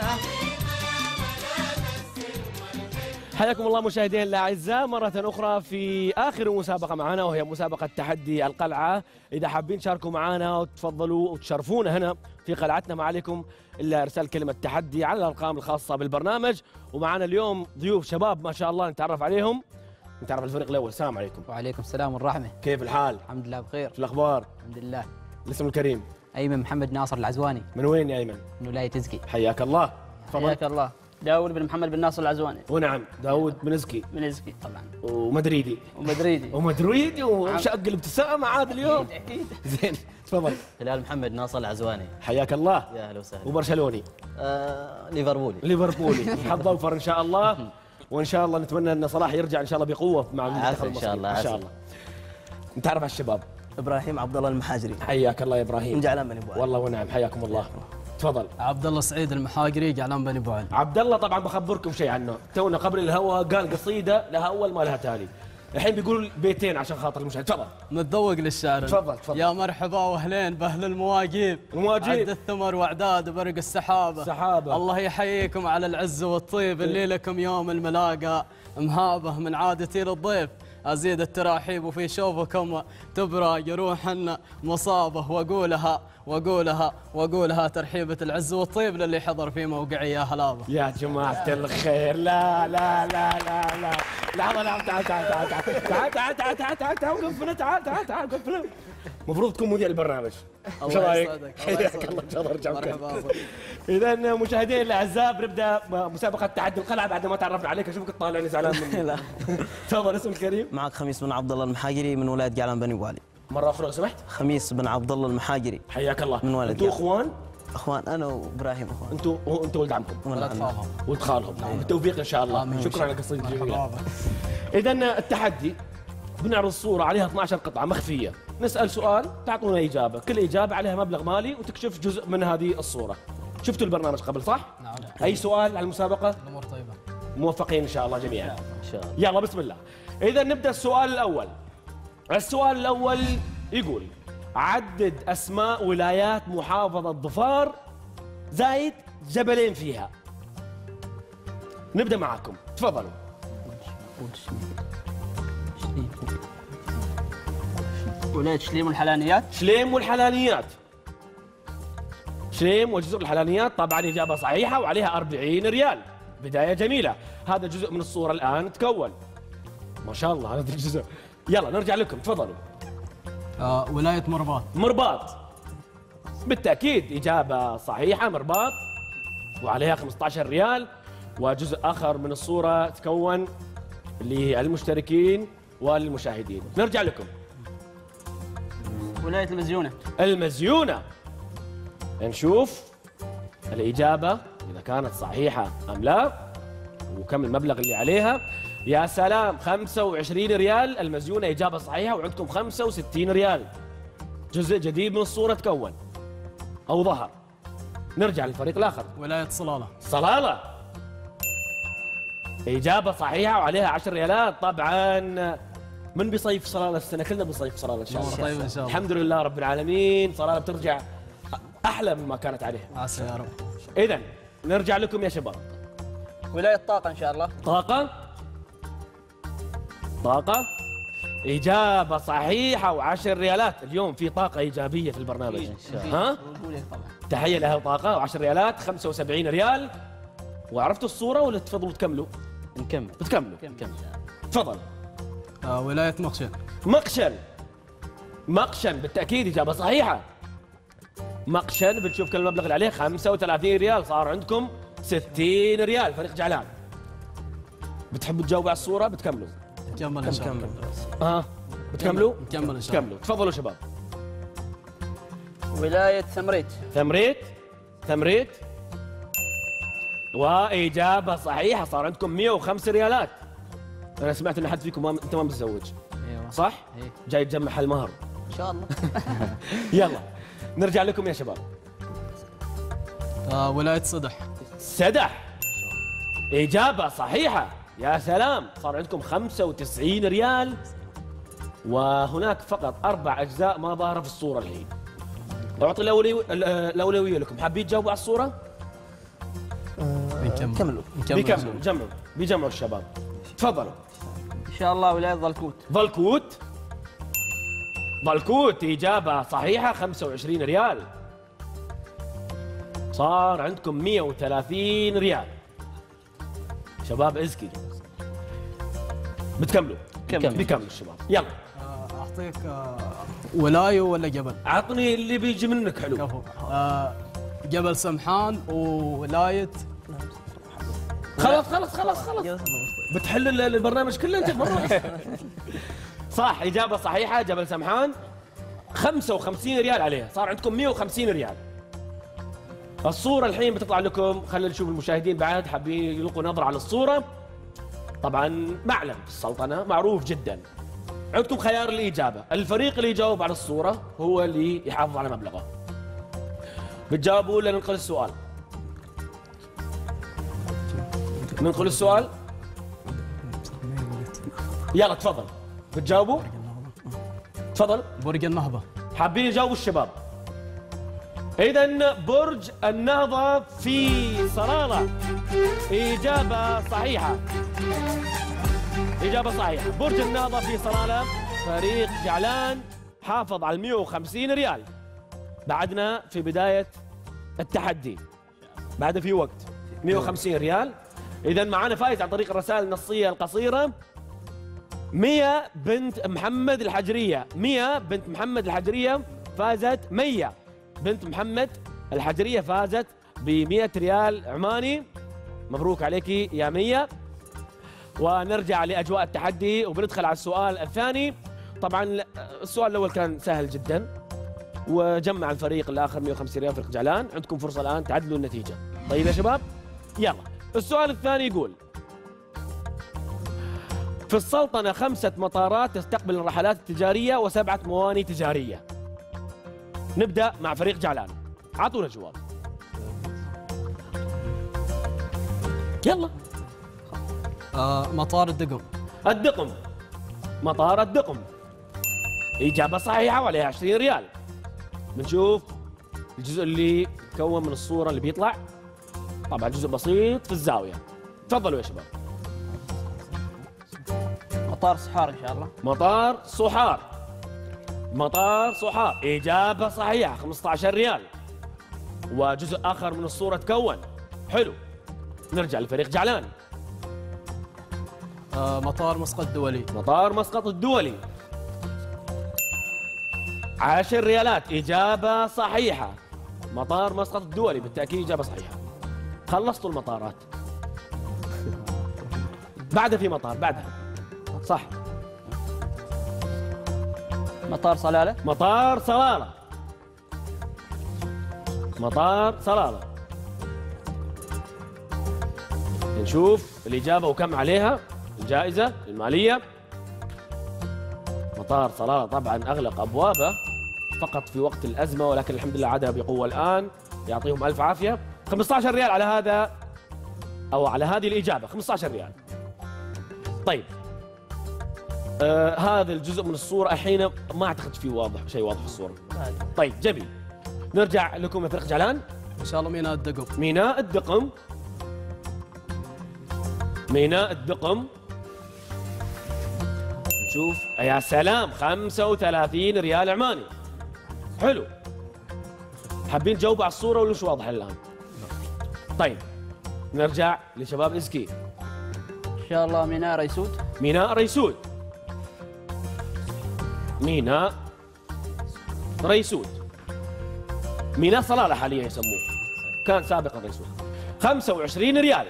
حياكم الله مشاهدينا الاعزاء مره اخرى في اخر مسابقه معنا، وهي مسابقه تحدي القلعه. اذا حابين تشاركوا معنا وتفضلوا وتشرفونا هنا في قلعتنا، ما عليكم الا ارسال كلمه تحدي على الارقام الخاصه بالبرنامج. ومعنا اليوم ضيوف شباب ما شاء الله نتعرف عليهم. نتعرف الفريق الاول. السلام عليكم. وعليكم السلام والرحمه. كيف الحال؟ الحمد لله بخير. في الاخبار؟ الحمد لله. الاسم الكريم؟ ايمن محمد ناصر العزواني. من وين يا ايمن؟ من ولايه ازكي. حياك الله. تفضل. حياك الله. داود بن محمد بن ناصر العزواني. ونعم داود من ازكي. من ازكي طبعا. ومدريدي. ومدريدي وشق الابتسامه عاد اليوم. اكيد. زين تفضل. هلال محمد ناصر العزواني. حياك الله. يا اهلا وسهلا. وبرشلوني؟ ليفربولي. حظ اوفر ان شاء الله. وان شاء الله نتمنى ان صلاح يرجع ان شاء الله بقوه مع المنتخب المصري. ان شاء الله. نتعرف على الشباب. ابراهيم عبد الله المحاجري. حياك الله يا ابراهيم. من جعلان بني ابو علي. والله ونعم حياكم الله. تفضل. عبد الله سعيد المحاجري جعلان بني ابو علي. عبد الله طبعا بخبركم شيء عنه، تونا قبل الهواء قال قصيده لها اول ما لها تالي. الحين بيقول بيتين عشان خاطر المشاهد. تفضل. متذوق للشعر. تفضل. يا مرحبا واهلين باهل المواجيب. عد الثمر واعداد برق السحابه. الله يحييكم على العز والطيب اللي لكم يوم الملاقى. مهابه من عادتي للضيف ازيد التراحيب، وفي شوفكم تبرى جروحنا مصابه، واقولها ترحيبه العز والطيب للي حضر في موقعي يا هلابه. يا جماعه الخير. لا لا لا لا لا لحظه. تعال وقفنا. تعال وقفنا. المفروض تكون مذيع البرنامج. ايش رايك؟ حياك الله. ان شاء الله ارجع. اذا مشاهدينا الاعزاء بنبدا مسابقه تحدي القلعه. بعد ما تعرفنا عليك اشوفك تطالعني زعلان مني. لا تفضل. اسمك الكريم؟ معك خميس بن عبد الله المحاجري من ولايه جعلان بني ابو علي. مره اخرى لو سمحت. خميس بن عبد الله المحاجري. حياك الله. من ولايه. انتوا اخوان؟ اخوان انا وابراهيم اخوان. انتوا ولد عمكم؟ ولد خالهم. بالتوفيق ان شاء الله. شكرا على قصيدة الجميله. اذا التحدي بنعرض الصورة عليها 12 قطعة مخفية، نسأل سؤال تعطونا إجابة، كل إجابة عليها مبلغ مالي وتكشف جزء من هذه الصورة. شفتوا البرنامج قبل صح؟ نعم. أي سؤال على المسابقة؟ الأمور طيبة. موفقين إن شاء الله جميعا. إن شاء الله. يلا بسم الله. إذا نبدأ السؤال الأول. السؤال الأول يقول: عدد أسماء ولايات محافظة ظفار زايد جبلين فيها. نبدأ معكم، تفضلوا. ولاية شليم والحلانيات. شليم والحلانيات. شليم وجزر الحلانيات طبعا إجابة صحيحة وعليها 40 ريال. بداية جميلة. هذا جزء من الصورة الآن تكون. ما شاء الله هذا الجزء. يلا نرجع لكم تفضلوا. ولاية مرباط. مرباط بالتأكيد إجابة صحيحة. مرباط وعليها 15 ريال. وجزء آخر من الصورة تكون للمشتركين والمشاهدين. نرجع لكم. ولاية المزيونة. المزيونة. نشوف الإجابة إذا كانت صحيحة أم لا، وكم المبلغ اللي عليها. يا سلام 25 ريال. المزيونة إجابة صحيحة وعندكم 65 ريال. جزء جديد من الصورة تكون أو ظهر. نرجع للفريق الآخر. ولاية صلالة. صلالة إجابة صحيحة وعليها 10 ريالات. طبعا من بيصيف صلالة السنة؟ كلنا بنصيف صلالة إن شاء الله. طيب إن شاء الله. الحمد لله رب العالمين. صلالة بترجع أحلى مما كانت عليه. عسى يا رب. إذا نرجع لكم يا شباب. ولاية طاقة إن شاء الله. طاقة. إجابة صحيحة و10 ريالات. اليوم في طاقة إيجابية في البرنامج. ها؟ تحية لها طاقة و10 ريالات. 75 ريال. وعرفتوا الصورة ولا تفضلوا تكملوا؟ نكمل. بتكملوا. تفضل. ولاية مقشن. مقشن بالتأكيد إجابة صحيحة. مقشن بنشوف كم المبلغ اللي عليه 35 ريال، صار عندكم 60 ريال فريق جعلان. بتحبوا تجاوبوا على الصورة بتكملوا؟ نكمل إن شاء الله. بتكملوا؟ نكمل إن شاء الله. كملوا، تفضلوا شباب. ولاية ثمريت. ثمريت وإجابة صحيحة، صار عندكم 105 ريالات. أنا سمعت إن حد فيكم أنت ما متزوج. ايوه صح؟ جاي تجمع المهر. ان شاء الله. يلا نرجع لكم يا شباب. ولاية صدح. إجابة صحيحة، يا سلام، صار عندكم 95 ريال. وهناك فقط 4 أجزاء ما ظاهرة في الصورة الحين. أعطي الأولوية لكم، حابين تجاوبوا على الصورة؟ نكملوا. بيجمعوا الشباب. تفضلوا. ان شاء الله ولاية ظلكوت إجابة صحيحة، 25 ريال. صار عندكم 130 ريال. شباب ازكي بتكملوا. بيكملوا الشباب. يلا أعطيك ولاية ولا جبل؟ عطني اللي بيجي منك. حلو. جبل سمحان وولاية. خلاص بتحل البرنامج كله انت مرة. صح، إجابة صحيحة، جبل سمحان 55 ريال عليه، صار عندكم 150 ريال. الصورة الحين بتطلع لكم، خلينا نشوف المشاهدين بعد حابين يلقوا نظرة على الصورة. طبعا معلم السلطنة معروف جدا. عندكم خيار الإجابة، الفريق اللي يجاوب على الصورة هو اللي يحافظ على مبلغه. بتجاوبوا ولا ننقل السؤال؟ ننقل السؤال؟ يلا تفضل. بتجاوبوا؟ تفضل. برج النهضة. حابين يجاوبوا الشباب؟ إذن برج النهضة في صلالة. إجابة صحيحة. برج النهضة في صلالة. فريق جعلان حافظ على 150 ريال. بعدنا في بداية التحدي، بعد في وقت. 150 ريال. إذن معنا فايز عن طريق الرسائل النصية القصيرة. 100 بنت محمد الحجرية. 100 بنت محمد الحجرية فازت. 100 بنت محمد الحجرية فازت ب100 ريال عماني. مبروك عليكي يا 100. ونرجع لأجواء التحدي وبندخل على السؤال الثاني. طبعا السؤال الأول كان سهل جدا وجمع الفريق الآخر 150 ريال فريق جعلان. عندكم فرصة الآن تعدلوا النتيجة. طيب يا شباب يلا. السؤال الثاني يقول: في السلطنة 5 مطارات تستقبل الرحلات التجارية و7 مواني تجارية. نبدأ مع فريق جعلان، عطونا جواب. يلا. مطار الدقم. مطار الدقم. إجابة صحيحة وعليها 20 ريال. بنشوف الجزء اللي يتكون من الصورة اللي بيطلع. طبعا جزء بسيط في الزاوية. تفضلوا يا شباب. مطار صحار ان شاء الله. مطار صحار. إجابة صحيحة، 15 ريال. وجزء آخر من الصورة تكون. حلو. نرجع لفريق جعلان. مطار مسقط الدولي. 10 ريالات. إجابة صحيحة. مطار مسقط الدولي بالتأكيد إجابة صحيحة. خلصتوا المطارات. بعدها في مطار بعدها. صح. مطار صلالة. نشوف الإجابة وكم عليها الجائزة المالية. مطار صلالة طبعا أغلق أبوابه فقط في وقت الأزمة، ولكن الحمد لله عادها بقوة الآن. يعطيهم ألف عافية. 15 ريال على هذا أو على هذه الإجابة. 15 ريال. طيب هذا الجزء من الصورة الحين ما أعتقد فيه شيء واضح في الصورة. طيب جميل. نرجع لكم يا فريق جعلان. إن شاء الله ميناء الدقم. نشوف. يا سلام، 35 ريال عماني. حلو. حابين تجاوبوا على الصورة ولا شو واضح الآن؟ طيب نرجع لشباب إزكي. ان شاء الله ميناء ريسود. ميناء ريسود. ميناء صلالة حاليا يسموه، كان سابقا ريسود. 25 ريال.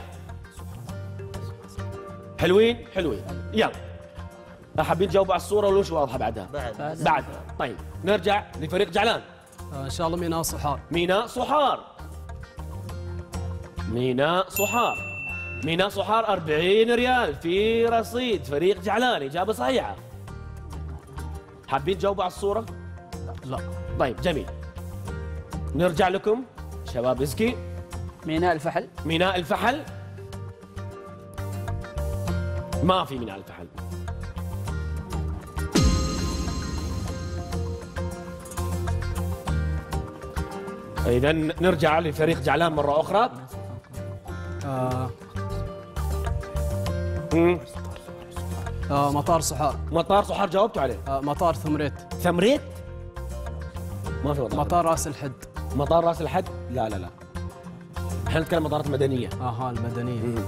حلوين حلوين. يلا حابين تجاوبوا على الصورة ولا وش واضحة بعدها؟ بعد. طيب نرجع لفريق جعلان. ان شاء الله ميناء صحار. ميناء صحار. ميناء صحار. ميناء صحار 40 ريال في رصيد فريق جعلان. إجابة صحيحة. حابين تجاوبوا على الصورة؟ لا. طيب جميل. نرجع لكم شباب إزكي. ميناء الفحل. ميناء الفحل. ما في ميناء الفحل. إذا نرجع لفريق جعلان مرة أخرى. مطار صحار. مطار صحار جاوبتوا عليه. مطار ثمريت. ثمريت؟ ما في مطار راس الحد. مطار راس الحد؟ لا لا لا. احنا نتكلم مطارات مدنية. المدنية.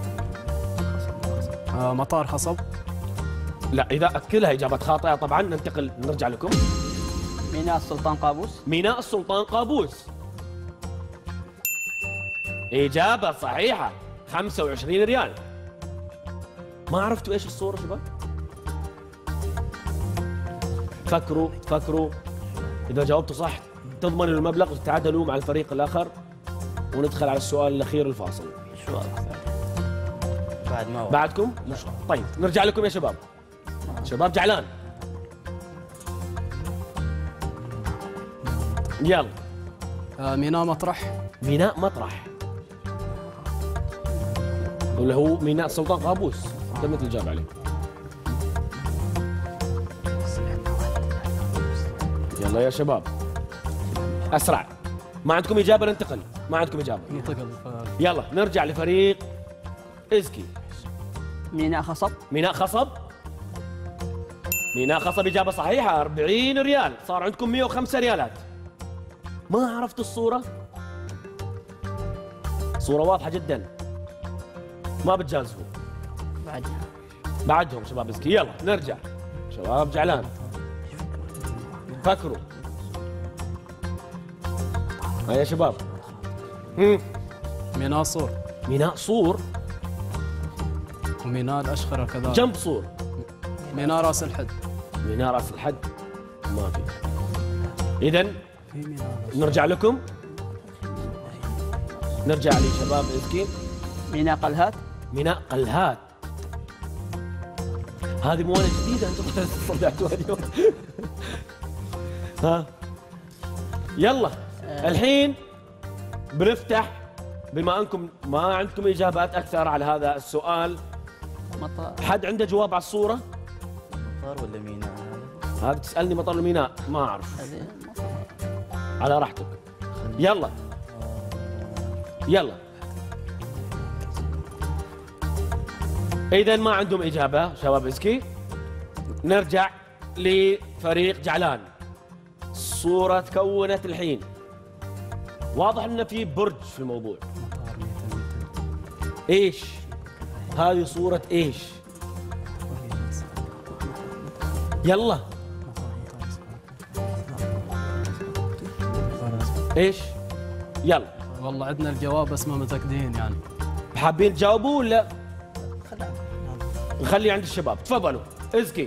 مطار خصب. لا إذا كلها إجابات خاطئة طبعا نرجع لكم. ميناء السلطان قابوس. ميناء السلطان قابوس. إجابة صحيحة. 25 ريال. ما عرفتوا إيش الصورة شباب؟ فكروا إذا جاوبتوا صح تضمنوا المبلغ وتتعادلوا مع الفريق الآخر وندخل على السؤال الأخير الفاصل. بعد ما بعدكم؟ طيب نرجع لكم يا شباب. شباب جعلان. يلا. ميناء مطرح. ميناء مطرح. ولا هو ميناء السلطان قابوس؟ تمت الإجابة عليه. يلا يا شباب أسرع. ما عندكم إجابة ننتقل. ما عندكم إجابة. يلا نرجع لفريق إزكي. ميناء خصب. ميناء خصب. ميناء خصب إجابة صحيحة. 40 ريال. صار عندكم 105 ريالات. ما عرفت الصورة؟ صورة واضحة جدا. ما بتجازفوا. بعدهم شباب إزكي. يلا نرجع شباب جعلان. فكروا. هيا يا شباب. ميناء صور. ميناء صور. وميناء الأشخرة كذلك. جنب صور. ميناء راس الحد. ميناء راس الحد ما في. إذا نرجع لكم. نرجع لشباب إزكي. ميناء قلهات. ميناء قلهات. هذه موانئ جديدة أنتم صدعتوها اليوم. ها يلا الحين بنفتح. بما أنكم ما عندكم إجابات أكثر على هذا السؤال. مطار. حد عنده جواب على الصورة؟ مطار ولا ميناء؟ هذا تسألني مطار ولا ميناء؟ ما أعرف. على راحتك. يلا يلا. إذا ما عندهم إجابة شباب إزكي. نرجع لفريق جعلان. الصورة تكونت الحين. واضح أن في برج في الموضوع. إيش؟ هذه صورة إيش؟ يلا. إيش؟ يلا. والله عندنا الجواب بس ما متأكدين يعني. حابين تجاوبوا ولا؟ نخلي عند الشباب. تفضلوا إزكي.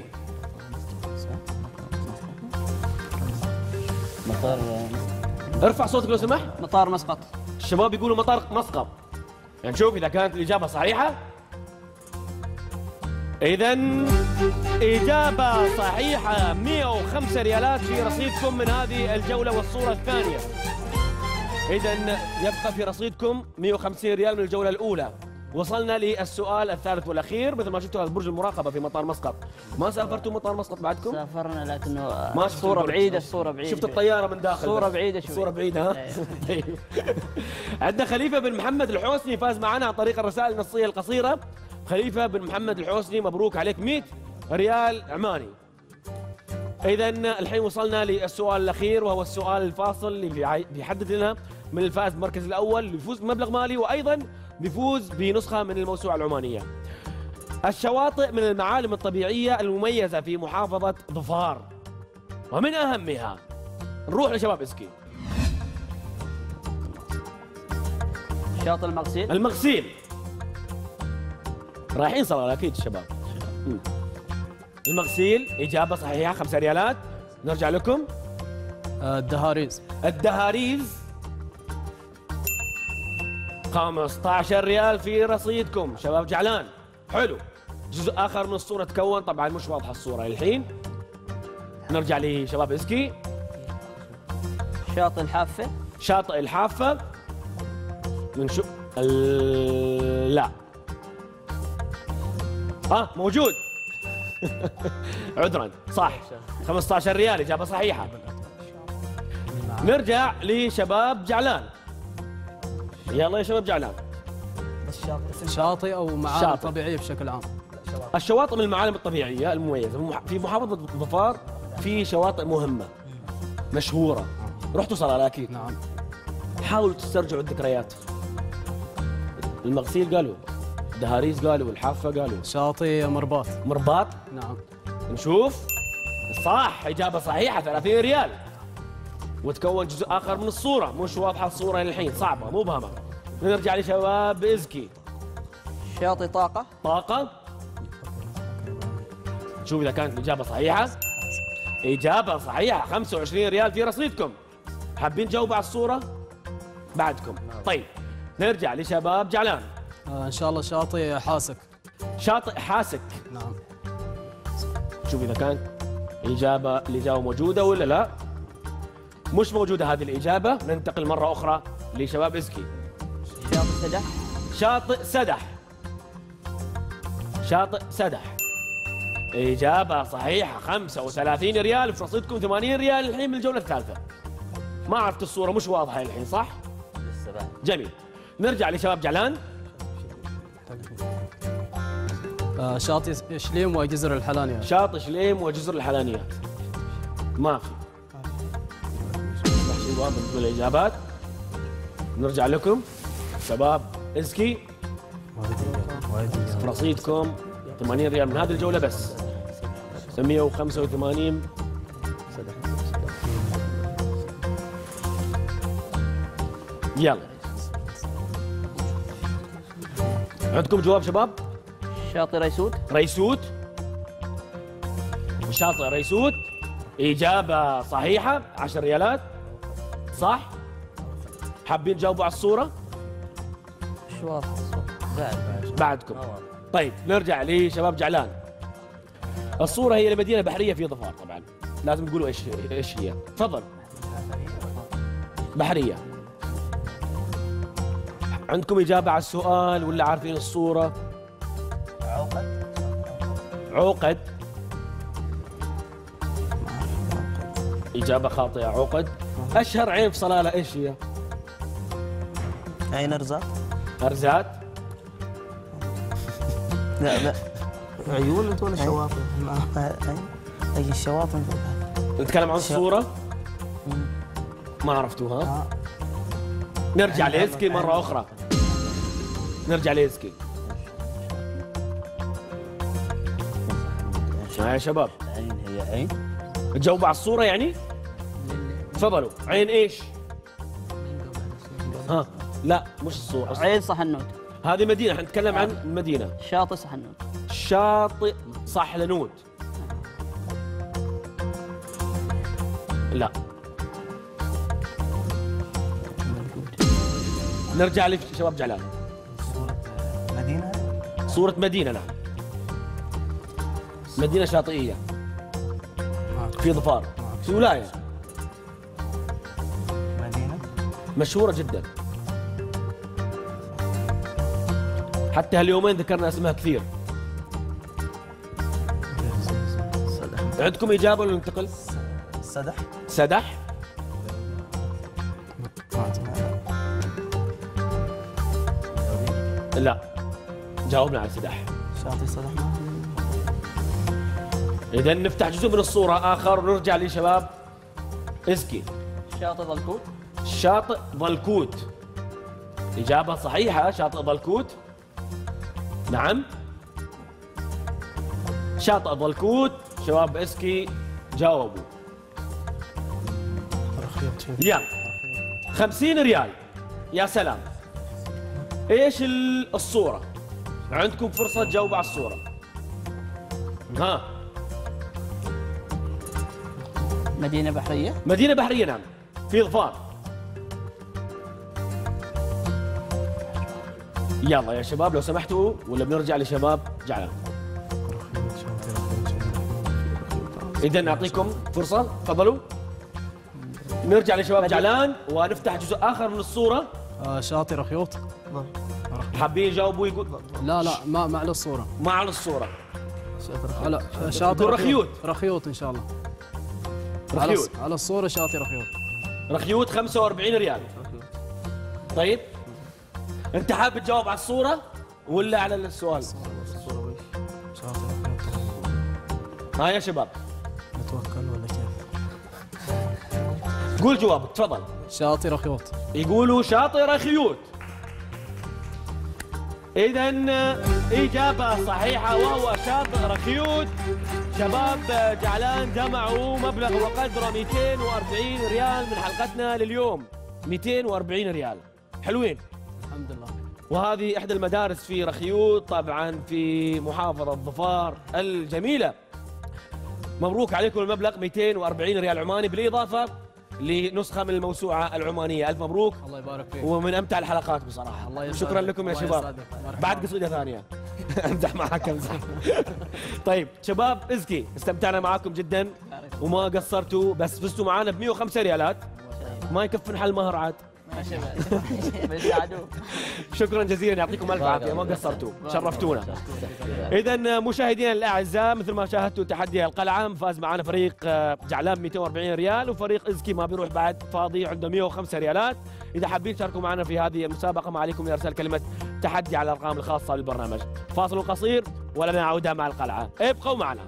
مطار. ارفع صوتك لو سمحت. مطار مسقط. الشباب يقولوا مطار مسقط. يعني نشوف إذا كانت الإجابة صحيحة. إذا إجابة صحيحة. 105 ريالات في رصيدكم من هذه الجولة والصورة الثانية. إذا يبقى في رصيدكم 150 ريال من الجولة الأولى. وصلنا للسؤال الثالث والأخير. مثل ما شفتوا هذا برج المراقبة في مطار مسقط. ما سافرتوا مطار مسقط بعدكم؟ سافرنا لكنه ما صورة بعيدة. الصورة بعيدة. شفت الطيارة من داخل. صورة بعيدة شوي. صورة بعيدة ها؟ طيب. عندنا خليفة بن محمد الحوسني فاز معنا عن طريق الرسائل النصية القصيرة. خليفة بن محمد الحوسني مبروك عليك 100 ريال عماني. إذا الحين وصلنا للسؤال الأخير وهو السؤال الفاصل اللي بيحدد لنا من الفائز بالمركز الأول اللي بيفوز بمبلغ مالي وأيضا بيفوز بنسخة من الموسوعة العمانية. الشواطئ من المعالم الطبيعية المميزة في محافظة ظفار. ومن أهمها نروح لشباب إسكي. شاطئ المغسيل. المغسيل رايحين صلاة أكيد الشباب. المغسيل إجابة صحيحة 5 ريالات. نرجع لكم. الدهاريز. الدهاريز 15 ريال في رصيدكم شباب جعلان. حلو. جزء آخر من الصورة تكون، طبعا مش واضحة الصورة الحين. نرجع لشباب إسكي. شاطئ الحافة. شاطئ الحافة من شو لا موجود. عذرا صح 15 ريال إجابة صحيحة. نرجع لشباب جعلان. يلا يا شباب جعلان. شاطئ أو معالم طبيعية بشكل عام. الشواطئ من المعالم الطبيعية المميزة. في محافظة ظفار في شواطئ مهمة مشهورة. رحتوا صلاة أكيد. نعم. حاولوا تسترجعوا الذكريات. المغسيل قالوا، دهاريز قالوا، الحافة قالوا. شاطئ مرباط. مرباط؟ نعم. نشوف. صح إجابة صحيحة 30 ريال. وتكون جزء آخر من الصورة، مش واضحة الصورة للحين، صعبة مبهمة. نرجع لشباب إزكي. شاطئ طاقة. طاقة. شوف إذا كانت الإجابة صحيحة. إجابة صحيحة 25 ريال في رصيدكم. حابين تجاوبوا على الصورة؟ بعدكم. طيب نرجع لشباب جعلان. إن شاء الله شاطئ حاسك. شاطئ حاسك. نعم. شوف إذا كانت الإجابة موجودة ولا لا. مش موجودة هذه الإجابة. ننتقل مرة أخرى لشباب إزكي. شاطئ سدح. شاطئ سدح. شاطئ سدح. إجابة صحيحة 35 ريال في رصيدكم 80 ريال الحين من الجولة الثالثة. ما عرفت الصورة مش واضحة الحين صح؟ لسه بعد. جميل. نرجع لشباب جعلان. شاطئ شليم وجزر الحلانيات. شاطئ شليم وجزر الحلانيات. ما في. بالنسبة للإجابات نرجع لكم شباب إزكي. رصيدكم 80 ريال من هذه الجولة بس. 185. يلا عندكم جواب شباب؟ شاطئ ريسوت. ريسوت. شاطئ ريسوت إجابة صحيحة 10 ريالات. صح؟ حابين تجاوبوا على الصورة؟ مش واضحة الصورة. بعدكم. طيب نرجع لشباب جعلان. الصورة هي لمدينة بحرية في ظفار طبعا. لازم تقولوا ايش هي. تفضل. بحرية. عندكم إجابة على السؤال ولا عارفين الصورة؟ عقد. عقد. إجابة خاطئة. عقد. أشهر عين في صلالة ايش هي؟ عين أرزات. أرزات. لا عيون انت ولا شواطئ؟ اي الشواطئ. نتكلم عن الصورة؟ ما عرفتوها؟ نرجع لإزكي مرة أخرى. نرجع لإزكي. يا شباب. عين هي عين. تجاوبوا على الصورة يعني؟ تفضلوا. عين ايش؟ ها لا مش الصورة. عين صحنوت. هذه مدينة، حنتكلم عن مدينة. شاطئ صحنوت. شاطئ صحلنوت. لا. نرجع لشباب جعلان. مدينة. صورة مدينة. نعم. مدينة شاطئية في ظفار في ولاية. مدينة مشهورة جدا. حتى هاليومين ذكرنا اسمها كثير. عندكم إجابة ولا ننتقل؟ سدح. سدح. لا جاوبنا على سدح. شاطئ سدح. إذا نفتح جزء من الصورة آخر ونرجع لشباب إزكي. شاطئ ظلكوت. شاطئ ظلكوت. إجابة صحيحة. شاطئ ظلكوت. نعم شاطئ ظلكوت. شباب إزكي جاوبوا. يلا 50 ريال. يا سلام. ايش الصورة؟ عندكم فرصة تجاوبوا على الصورة. ها. مدينة بحرية. مدينة بحرية نعم. في ظفار. يلا يا شباب لو سمحتوا ولا بنرجع لشباب جعلان. إذا نعطيكم فرصة تفضلوا. نرجع لشباب جعلان ونفتح جزء آخر من الصورة. شاطئ رخيوط. حابين يجاوبوا يقول لا ما على الصورة. ما على الصورة. لا شاطئ رخيوط. رخيوط إن شاء الله. رخيوط. على الصورة شاطئ رخيوط. رخيوط 45 ريال. طيب أنت حابب تجاوب على الصورة ولا على السؤال؟ ها يا شباب نتوكل ولا كيف؟ قول جوابك تفضل. شاطئ رخيوط. يقولوا شاطئ رخيوط. إذا إجابة صحيحة وهو شاطئ رخيوط. شباب جعلان جمعوا مبلغ وقدره 240 ريال من حلقتنا لليوم. 240 ريال حلوين الحمد لله. وهذه إحدى المدارس في رخيوط طبعا في محافظة ظفار الجميلة. مبروك عليكم المبلغ 240 ريال عماني بالإضافة لنسخة من الموسوعة العمانية. ألف مبروك. الله يبارك فيك. ومن أمتع الحلقات بصراحة. الله يسعدك. شكرا لكم يا شباب. بعد قصيدة ثانية. امزح معك امزح. طيب شباب ازكي استمتعنا معاكم جدا وما قصرتوا بس فزتوا معانا ب 105 ريالات. ما يكفي نحل مهر عاد. شكرا جزيلا يعطيكم الف عافيه ما قصرتوا شرفتونا. اذا مشاهدينا الاعزاء مثل ما شاهدتوا تحدي القلعه فاز معنا فريق جعلان 240 ريال وفريق ازكي ما بيروح بعد فاضي عنده 105 ريالات. اذا حابين تشاركوا معنا في هذه المسابقه ما عليكم ارسال كلمه تحدي على الارقام الخاصه بالبرنامج. فاصل قصير ولنا عوده مع القلعه ابقوا معنا.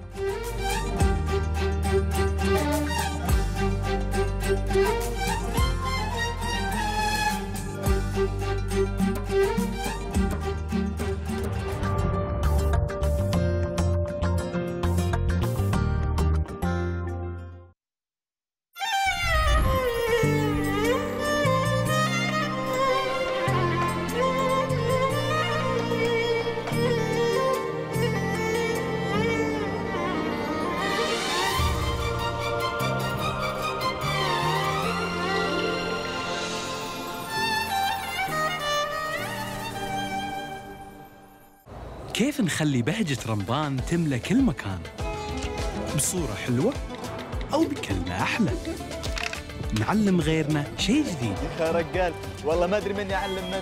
كيف نخلي بهجة رمضان تملى كل مكان؟ بصورة حلوة أو بكلمة أحلى؟ نعلم غيرنا شيء جديد. يا رجال والله ما أدري من يعلم من.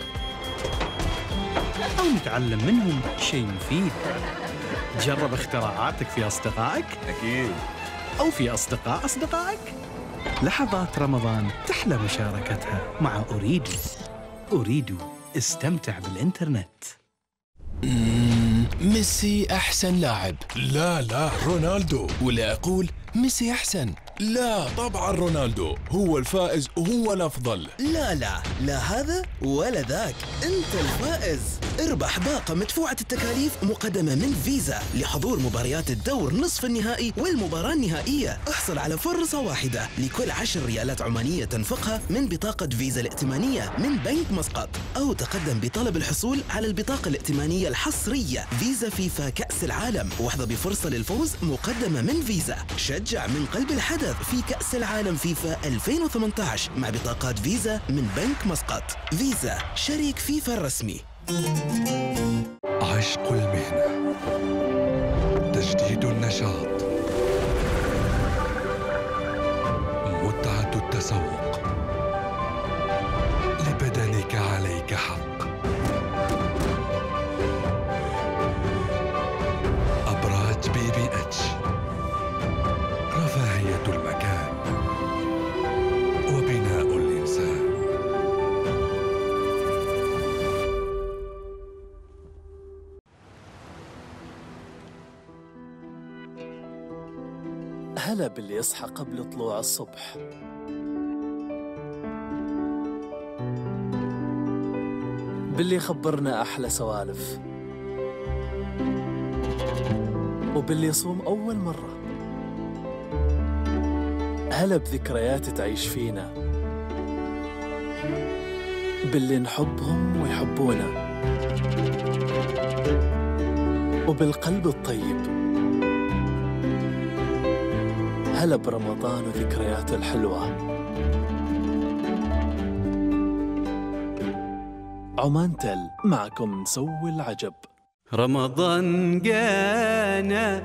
أو نتعلم منهم شيء مفيد. جرب اختراعاتك في أصدقائك؟ أكيد. أو في أصدقائك؟ لحظات رمضان تحلى مشاركتها مع أوريدو. أوريدو استمتع بالإنترنت. ميسي أحسن لاعب. لا رونالدو. ولا أقول ميسي أحسن. لا طبعا رونالدو هو الفائز وهو الأفضل. لا هذا ولا ذاك، أنت الفائز. اربح باقة مدفوعة التكاليف مقدمة من فيزا لحضور مباريات الدور نصف النهائي والمباراة النهائية. احصل على فرصة واحدة لكل 10 ريالات عمانية تنفقها من بطاقة فيزا الائتمانية من بنك مسقط، أو تقدم بطلب الحصول على البطاقة الائتمانية الحصرية فيزا فيفا كأس العالم، واحظى بفرصة للفوز مقدمة من فيزا. شجع من قلب الحدث في كأس العالم فيفا 2018 مع بطاقات فيزا من بنك مسقط. فيزا شريك فيفا الرسمي. عشق المهنة، تجديد النشاط، متعة التسوق، لبدنك عليك حق. أبراج BBH، رفاهية المكان وبناء الإنسان. هلا باللي يصحى قبل طلوع الصبح، باللي يخبرنا أحلى سوالف، وباللي يصوم أول مرة، هلا بذكريات تعيش فينا، باللي نحبهم ويحبونا، وبالقلب الطيب. هلا برمضان وذكرياته الحلوة. عمان تل معكم نسوي العجب. رمضان جانا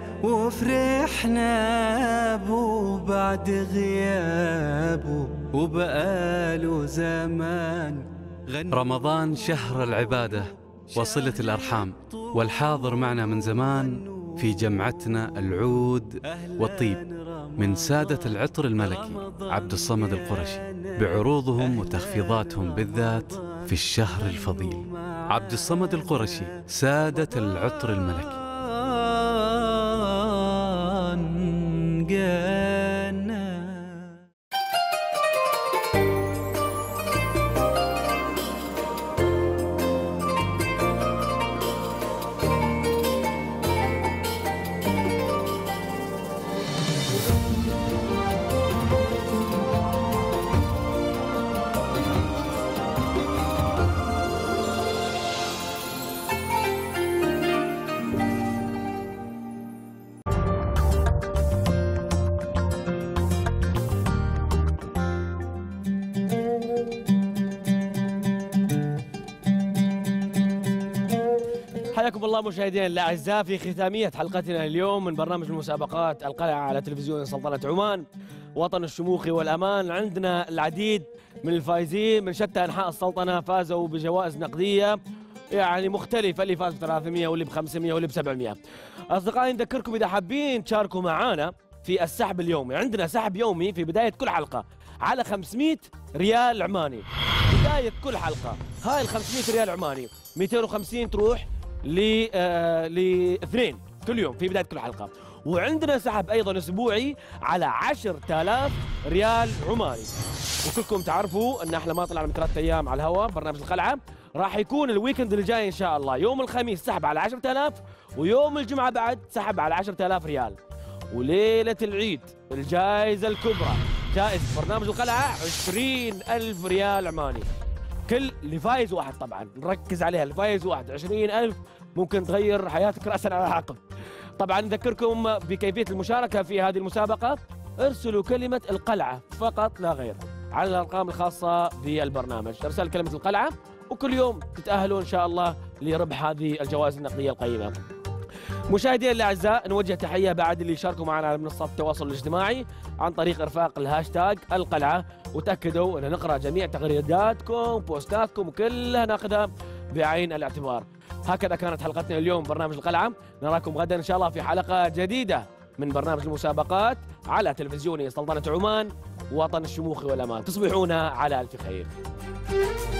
وفرحنا بو بعد غيابه وبقاله زمان. رمضان شهر العبادة وصلة الأرحام، والحاضر معنا من زمان في جمعتنا العود والطيب من سادة العطر الملكي عبد الصمد القرشي، بعروضهم وتخفيضاتهم بالذات في الشهر الفضيل. عبد الصمد القرشي، سادة العطر الملكي. حياكم الله مشاهدينا الاعزاء في ختاميه حلقتنا اليوم من برنامج المسابقات القلعه على تلفزيون سلطنه عمان وطن الشموخ والامان. عندنا العديد من الفائزين من شتى انحاء السلطنه، فازوا بجوائز نقديه يعني مختلفه، اللي فاز ب 300 واللي ب 500 واللي ب 700. اصدقائي نذكركم اذا حابين تشاركوا معنا في السحب اليومي، عندنا سحب يومي في بدايه كل حلقه على 500 ريال عماني. بدايه كل حلقه هاي ال 500 ريال عماني 250 تروح لاثنين كل يوم في بداية كل حلقة. وعندنا سحب أيضا أسبوعي على 10,000 ريال عماني. وكلكم تعرفوا أن احنا ما طلعنا من 3 أيام على الهواء برنامج القلعة، راح يكون الويكند اللي جاي إن شاء الله يوم الخميس سحب على 10,000 ويوم الجمعة بعد سحب على 10,000 ريال. وليلة العيد الجائزة الكبرى جائزة برنامج القلعة 20,000 ريال عماني. كل اللي فايز واحد طبعا نركز عليها، اللي فايز واحد 20,000 ممكن تغير حياتك رأسا على عقب. طبعا نذكركم بكيفية المشاركة في هذه المسابقة، ارسلوا كلمة القلعة فقط لا غير على الأرقام الخاصة بالبرنامج، ارسل كلمة القلعة وكل يوم تتأهلوا إن شاء الله لربح هذه الجوائز النقدية القيمة. مشاهدينا الاعزاء نوجه تحيه بعد اللي شاركوا معنا على منصات التواصل الاجتماعي عن طريق ارفاق الهاشتاج القلعه، وتاكدوا ان نقرا جميع تغريداتكم بوستاتكم وكلها ناخذها بعين الاعتبار. هكذا كانت حلقتنا اليوم برنامج القلعه، نراكم غدا ان شاء الله في حلقه جديده من برنامج المسابقات على تلفزيون سلطنه عمان وطن الشموخ والامان. تصبحون على الف خير.